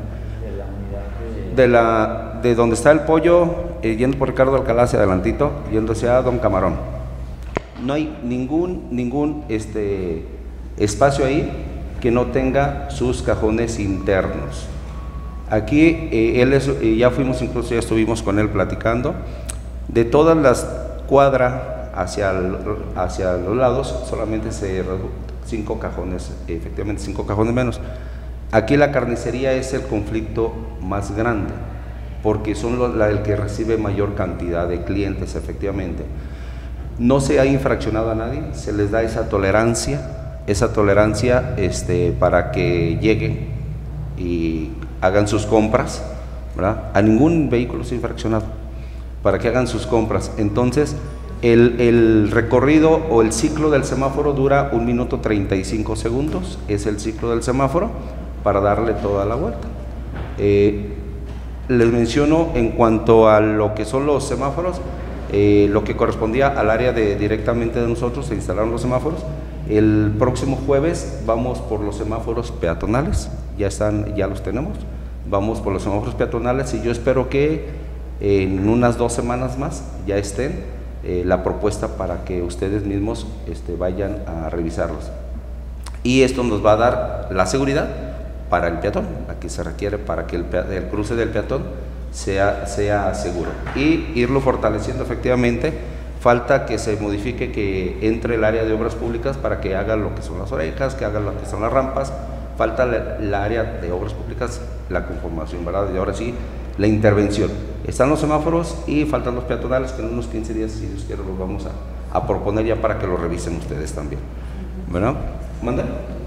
De, la, de donde está el pollo, eh, yendo por Ricardo Alcalá hacia adelantito, yéndose a Don Camarón. No hay ningún, ningún este, espacio ahí que no tenga sus cajones internos. Aquí eh, él es, eh, ya fuimos, incluso ya estuvimos con él platicando, de todas las cuadras hacia, el, hacia los lados, solamente se redujo cinco cajones, efectivamente cinco cajones menos. Aquí la carnicería es el conflicto más grande, porque son los, la, el que recibe mayor cantidad de clientes, efectivamente. No se ha infraccionado a nadie, se les da esa tolerancia, esa tolerancia este, para que lleguen y hagan sus compras, ¿verdad? A ningún vehículo se ha infraccionado, para que hagan sus compras. Entonces, el, el recorrido o el ciclo del semáforo dura un minuto treinta y cinco segundos, es el ciclo del semáforo para darle toda la vuelta. Eh, les menciono en cuanto a lo que son los semáforos, Eh, lo que correspondía al área de directamente de nosotros, se instalaron los semáforos. El próximo jueves vamos por los semáforos peatonales, ya están, ya los tenemos, vamos por los semáforos peatonales y yo espero que eh, en unas dos semanas más ya estén eh, la propuesta para que ustedes mismos este, vayan a revisarlos. Y esto nos va a dar la seguridad para el peatón, la que se requiere para que el, el cruce del peatón Sea, sea seguro y irlo fortaleciendo. Efectivamente, falta que se modifique, que entre el área de obras públicas para que haga lo que son las orejas, que haga lo que son las rampas. Falta la, la área de obras públicas, la conformación, ¿verdad? Y ahora sí, la intervención. Están los semáforos y faltan los peatonales, que en unos quince días, si Dios quiere, los vamos a, a proponer ya para que lo revisen ustedes también, ¿verdad? ¿Manda?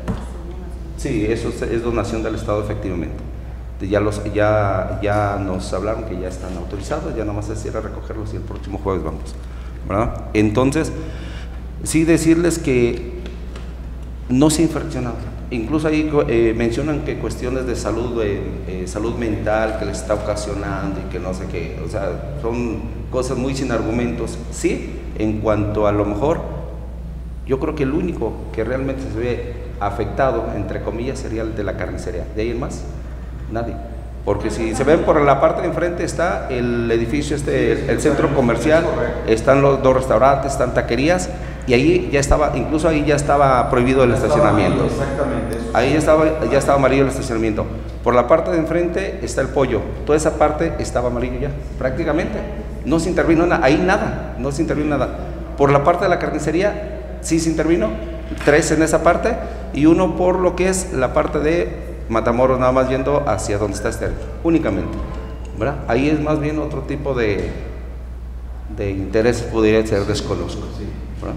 Sí, eso es, es donación del Estado, efectivamente. Ya, los, ya, ya nos hablaron que ya están autorizados, ya nada más es ir a recogerlos y el próximo jueves vamos, ¿verdad? Entonces, sí decirles que no se ha infraccionado. Incluso ahí eh, mencionan que cuestiones de salud, eh, eh, salud mental que les está ocasionando y que no sé qué, o sea, son cosas muy sin argumentos. Sí, en cuanto a lo mejor, yo creo que el único que realmente se ve afectado, entre comillas, sería el de la carnicería. ¿De ahí en más? Nadie, porque si se ven por la parte de enfrente está el edificio, este, el, el centro comercial, están los dos restaurantes, están taquerías y ahí ya estaba, incluso ahí ya estaba prohibido el estacionamiento. Exactamente. Ahí ya estaba, ya estaba amarillo el estacionamiento. Por la parte de enfrente está el pollo, toda esa parte estaba amarillo ya, prácticamente. No se intervino nada, ahí nada, no se intervino nada. Por la parte de la carnicería sí se intervino, tres en esa parte y uno por lo que es la parte de Matamoros, nada más yendo hacia donde está Esther, únicamente, ¿verdad? Ahí es más bien otro tipo de, de interés, podría ser, desconozco, ¿verdad?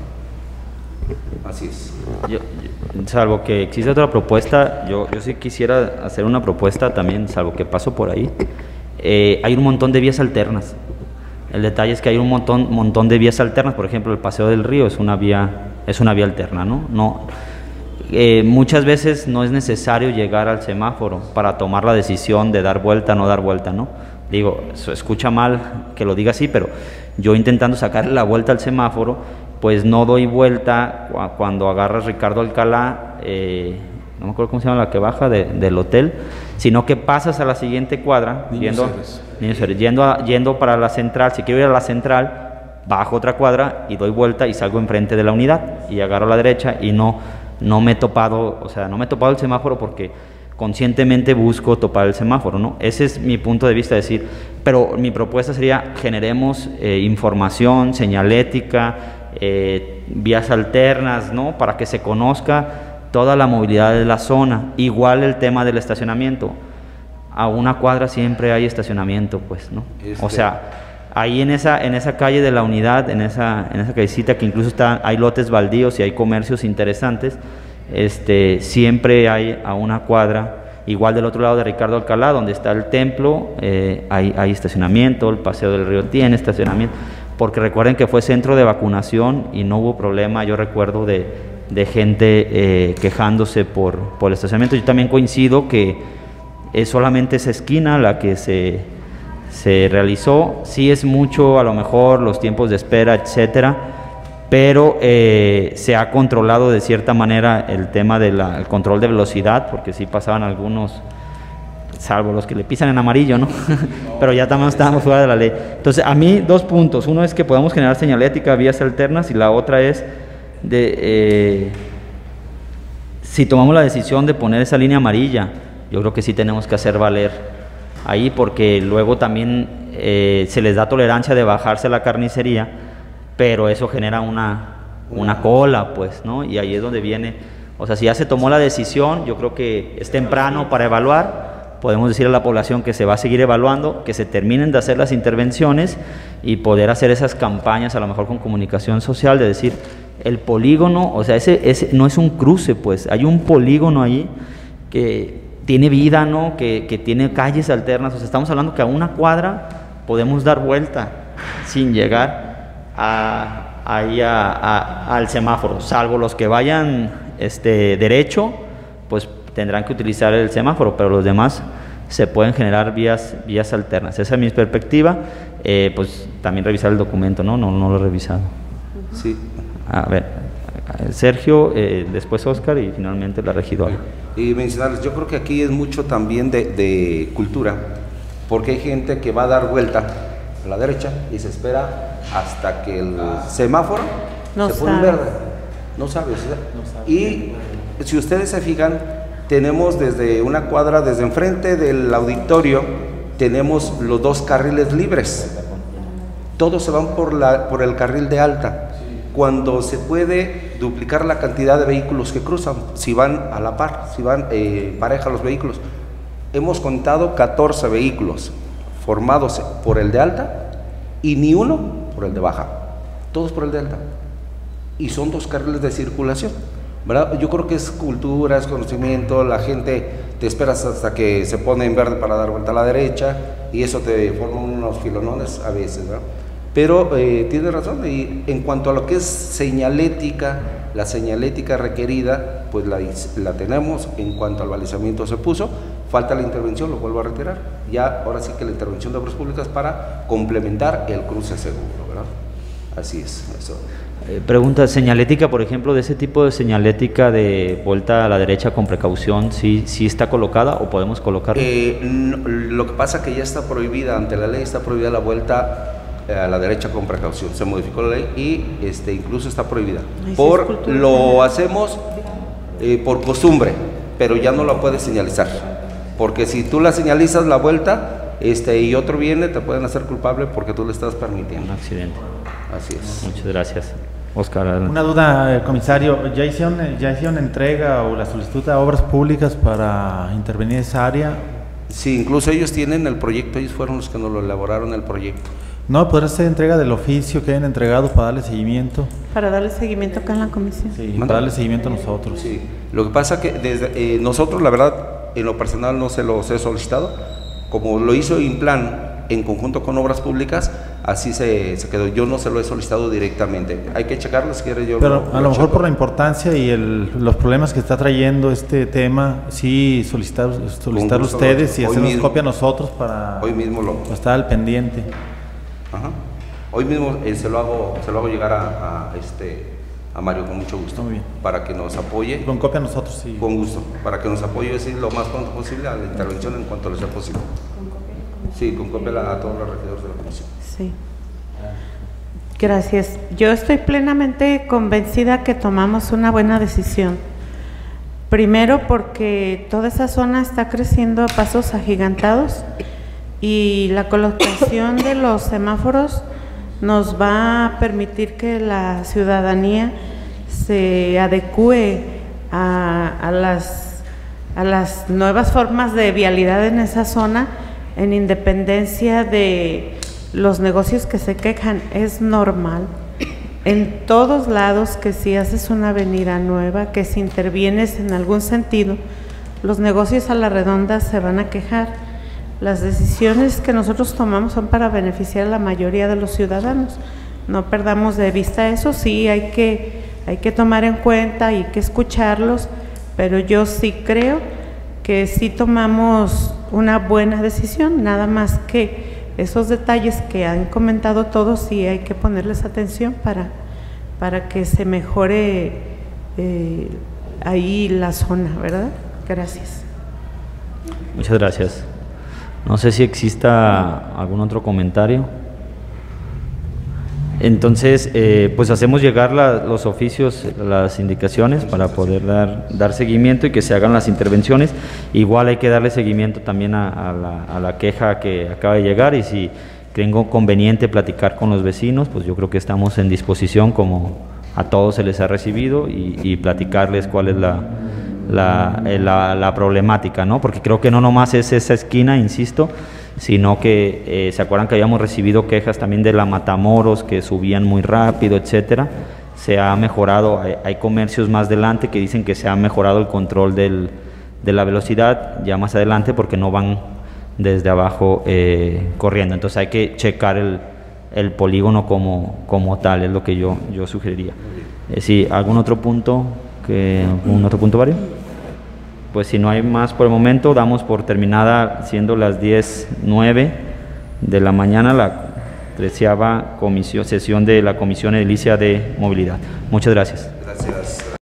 Así es. Yo, yo, salvo que existe otra propuesta, yo, yo sí quisiera hacer una propuesta también, salvo que paso por ahí. Eh, hay un montón de vías alternas. El detalle es que hay un montón, montón de vías alternas. Por ejemplo, el Paseo del Río es una vía, es una vía alterna, ¿no? No Eh, muchas veces no es necesario llegar al semáforo para tomar la decisión de dar vuelta o no dar vuelta, ¿no? digo, se escucha mal que lo diga así, pero yo intentando sacar la vuelta al semáforo, pues no doy vuelta cuando agarras Ricardo Alcalá, eh, no me acuerdo cómo se llama la que baja de, del hotel, sino que pasas a la siguiente cuadra, Niños yendo, Héroes. Niños Héroes, yendo, a, yendo para la central. Si quiero ir a la central, bajo otra cuadra y doy vuelta y salgo enfrente de la unidad y agarro a la derecha y no, no me he topado, o sea, no me he topado el semáforo porque conscientemente busco topar el semáforo, ¿no? Ese es mi punto de vista, decir, pero mi propuesta sería generemos eh, información, señalética, eh, vías alternas, ¿no? Para que se conozca toda la movilidad de la zona. Igual el tema del estacionamiento, a una cuadra siempre hay estacionamiento, pues, ¿no? Este... O sea, ahí en esa, en esa calle de la unidad, en esa, en esa callecita que incluso está, hay lotes baldíos y hay comercios interesantes, este, siempre hay a una cuadra, igual del otro lado de Ricardo Alcalá, donde está el templo, eh, hay, hay estacionamiento, el Paseo del Río tiene estacionamiento, porque recuerden que fue centro de vacunación y no hubo problema, yo recuerdo, de, de gente eh, quejándose por, por el estacionamiento. Yo también coincido que es solamente esa esquina la que se, se realizó, sí es mucho, a lo mejor, los tiempos de espera, etcétera, pero eh, se ha controlado de cierta manera el tema del control de velocidad, porque sí pasaban algunos, salvo los que le pisan en amarillo, ¿no? Pero ya también estábamos fuera de la ley. Entonces, a mí dos puntos, uno es que podemos generar señalética, vías alternas, y la otra es de eh, si tomamos la decisión de poner esa línea amarilla, yo creo que sí tenemos que hacer valer ahí, porque luego también eh, se les da tolerancia de bajarse a la carnicería, pero eso genera una, una cola, pues, ¿no? Y ahí es donde viene, o sea, si ya se tomó la decisión, yo creo que es temprano para evaluar, podemos decir a la población que se va a seguir evaluando, que se terminen de hacer las intervenciones y poder hacer esas campañas, a lo mejor con comunicación social, de decir, el polígono, o sea, ese, ese no es un cruce, pues, hay un polígono ahí que tiene vida, ¿no? Que, que tiene calles alternas, o sea, estamos hablando que a una cuadra podemos dar vuelta sin llegar A, ahí a, a, al semáforo, salvo los que vayan este, derecho, pues tendrán que utilizar el semáforo, pero los demás se pueden generar vías, vías alternas. Esa es mi perspectiva, eh, pues también revisar el documento, ¿no? No, no lo he revisado. Sí. A ver, Sergio, eh, después Oscar y finalmente la regidora. Y mencionarles, yo creo que aquí es mucho también de, de cultura, porque hay gente que va a dar vuelta a la derecha y se espera hasta que el semáforo no se pone sabe. verde. No sabe, ¿sí? No sabe. Y si ustedes se fijan, tenemos desde una cuadra, desde enfrente del auditorio, tenemos los dos carriles libres. Todos se van por, la, por el carril de alta. Cuando se puede duplicar la cantidad de vehículos que cruzan, si van a la par, si van eh, pareja los vehículos. Hemos contado catorce vehículos formados por el de alta y ni uno por el de baja, todos por el de alta, y son dos carriles de circulación, ¿verdad? Yo creo que es cultura, es conocimiento, la gente te esperas hasta que se pone en verde para dar vuelta a la derecha y eso te forma unos filonones a veces, ¿verdad? Pero eh, tiene razón, y en cuanto a lo que es señalética, la señalética requerida, pues la, la tenemos. En cuanto al balizamiento se puso, falta la intervención, lo vuelvo a retirar, ya ahora sí que la intervención de obras públicas para complementar el cruce seguro, ¿verdad? Así es, eso. Eh, pregunta, señalética, por ejemplo, de ese tipo de señalética de vuelta a la derecha con precaución, ¿sí, sí está colocada o podemos colocarla? Eh, no, lo que pasa que ya está prohibida, ante la ley está prohibida la vuelta a la derecha con precaución, se modificó la ley y este, incluso está prohibida. Ay, por sí, lo hacemos eh, por costumbre, pero ya no la puedes señalizar, porque si tú la señalizas la vuelta este, y otro viene, te pueden hacer culpable porque tú le estás permitiendo. Un accidente. Así es. Muchas gracias. Oscar, adelante. Una duda, eh, comisario, ¿ya hicieron, ¿ya hicieron entrega o la solicitud a obras públicas para intervenir en esa área? Sí, incluso ellos tienen el proyecto, ellos fueron los que nos lo elaboraron el proyecto. ¿No podrá ser entrega del oficio que hayan entregado para darle seguimiento? Para darle seguimiento acá en la comisión. Sí, para darle seguimiento a nosotros. Sí, lo que pasa que desde eh, nosotros, la verdad, en lo personal no se los he solicitado, como lo hizo Implan en conjunto con obras públicas, así se, se quedó. Yo no se lo he solicitado directamente. Hay que checarlo si quiere yo. Pero lo, a lo lo mejor checo. por la importancia y el, los problemas que está trayendo este tema, sí solicitar, solicitar gusto, ustedes y hoy hacernos mismo. copia a nosotros para Hoy mismo lo. estar al pendiente. Ajá. Hoy mismo eh, se lo hago, se lo hago llegar a, a este a Mario con mucho gusto. Muy bien. Para que nos apoye. Con copia a nosotros, sí. Con gusto. Para que nos apoye sí, lo más pronto posible a la intervención en cuanto le sea posible. Sí, con copia a, a todos los regidores de la comisión. Sí. Gracias. Yo estoy plenamente convencida que tomamos una buena decisión. Primero porque toda esa zona está creciendo a pasos agigantados y la colocación de los semáforos nos va a permitir que la ciudadanía se adecúe a, a, las, a las nuevas formas de vialidad en esa zona, en independencia de los negocios que se quejan. Es normal en todos lados que si haces una avenida nueva, que si intervienes en algún sentido, los negocios a la redonda se van a quejar. Las decisiones que nosotros tomamos son para beneficiar a la mayoría de los ciudadanos. No perdamos de vista eso, sí hay que, hay que tomar en cuenta y hay que escucharlos, pero yo sí creo que sí tomamos una buena decisión, nada más que esos detalles que han comentado todos sí hay que ponerles atención para, para que se mejore eh, ahí la zona, ¿verdad? Gracias. Muchas gracias. No sé si exista algún otro comentario. Entonces, eh, pues hacemos llegar la, los oficios, las indicaciones para poder dar, dar seguimiento y que se hagan las intervenciones. Igual hay que darle seguimiento también a, a, la, a la queja que acaba de llegar, y si creen conveniente platicar con los vecinos, pues yo creo que estamos en disposición, como a todos se les ha recibido, y, y platicarles cuál es la, la, la, la problemática, ¿no? Porque creo que no nomás es esa esquina, insisto, sino que eh, se acuerdan que habíamos recibido quejas también de la Matamoros, que subían muy rápido, etcétera. Se ha mejorado, hay, hay comercios más adelante que dicen que se ha mejorado el control del, de la velocidad ya más adelante, porque no van desde abajo eh, corriendo. Entonces hay que checar el, el polígono como, como tal, es lo que yo, yo sugeriría. Eh, sí, ¿algún otro punto? Que, ¿algún otro punto, Mario? Pues si no hay más por el momento, damos por terminada, siendo las diez nueve de la mañana, la treceava comisión, sesión de la Comisión Edilicia de Movilidad. Muchas gracias.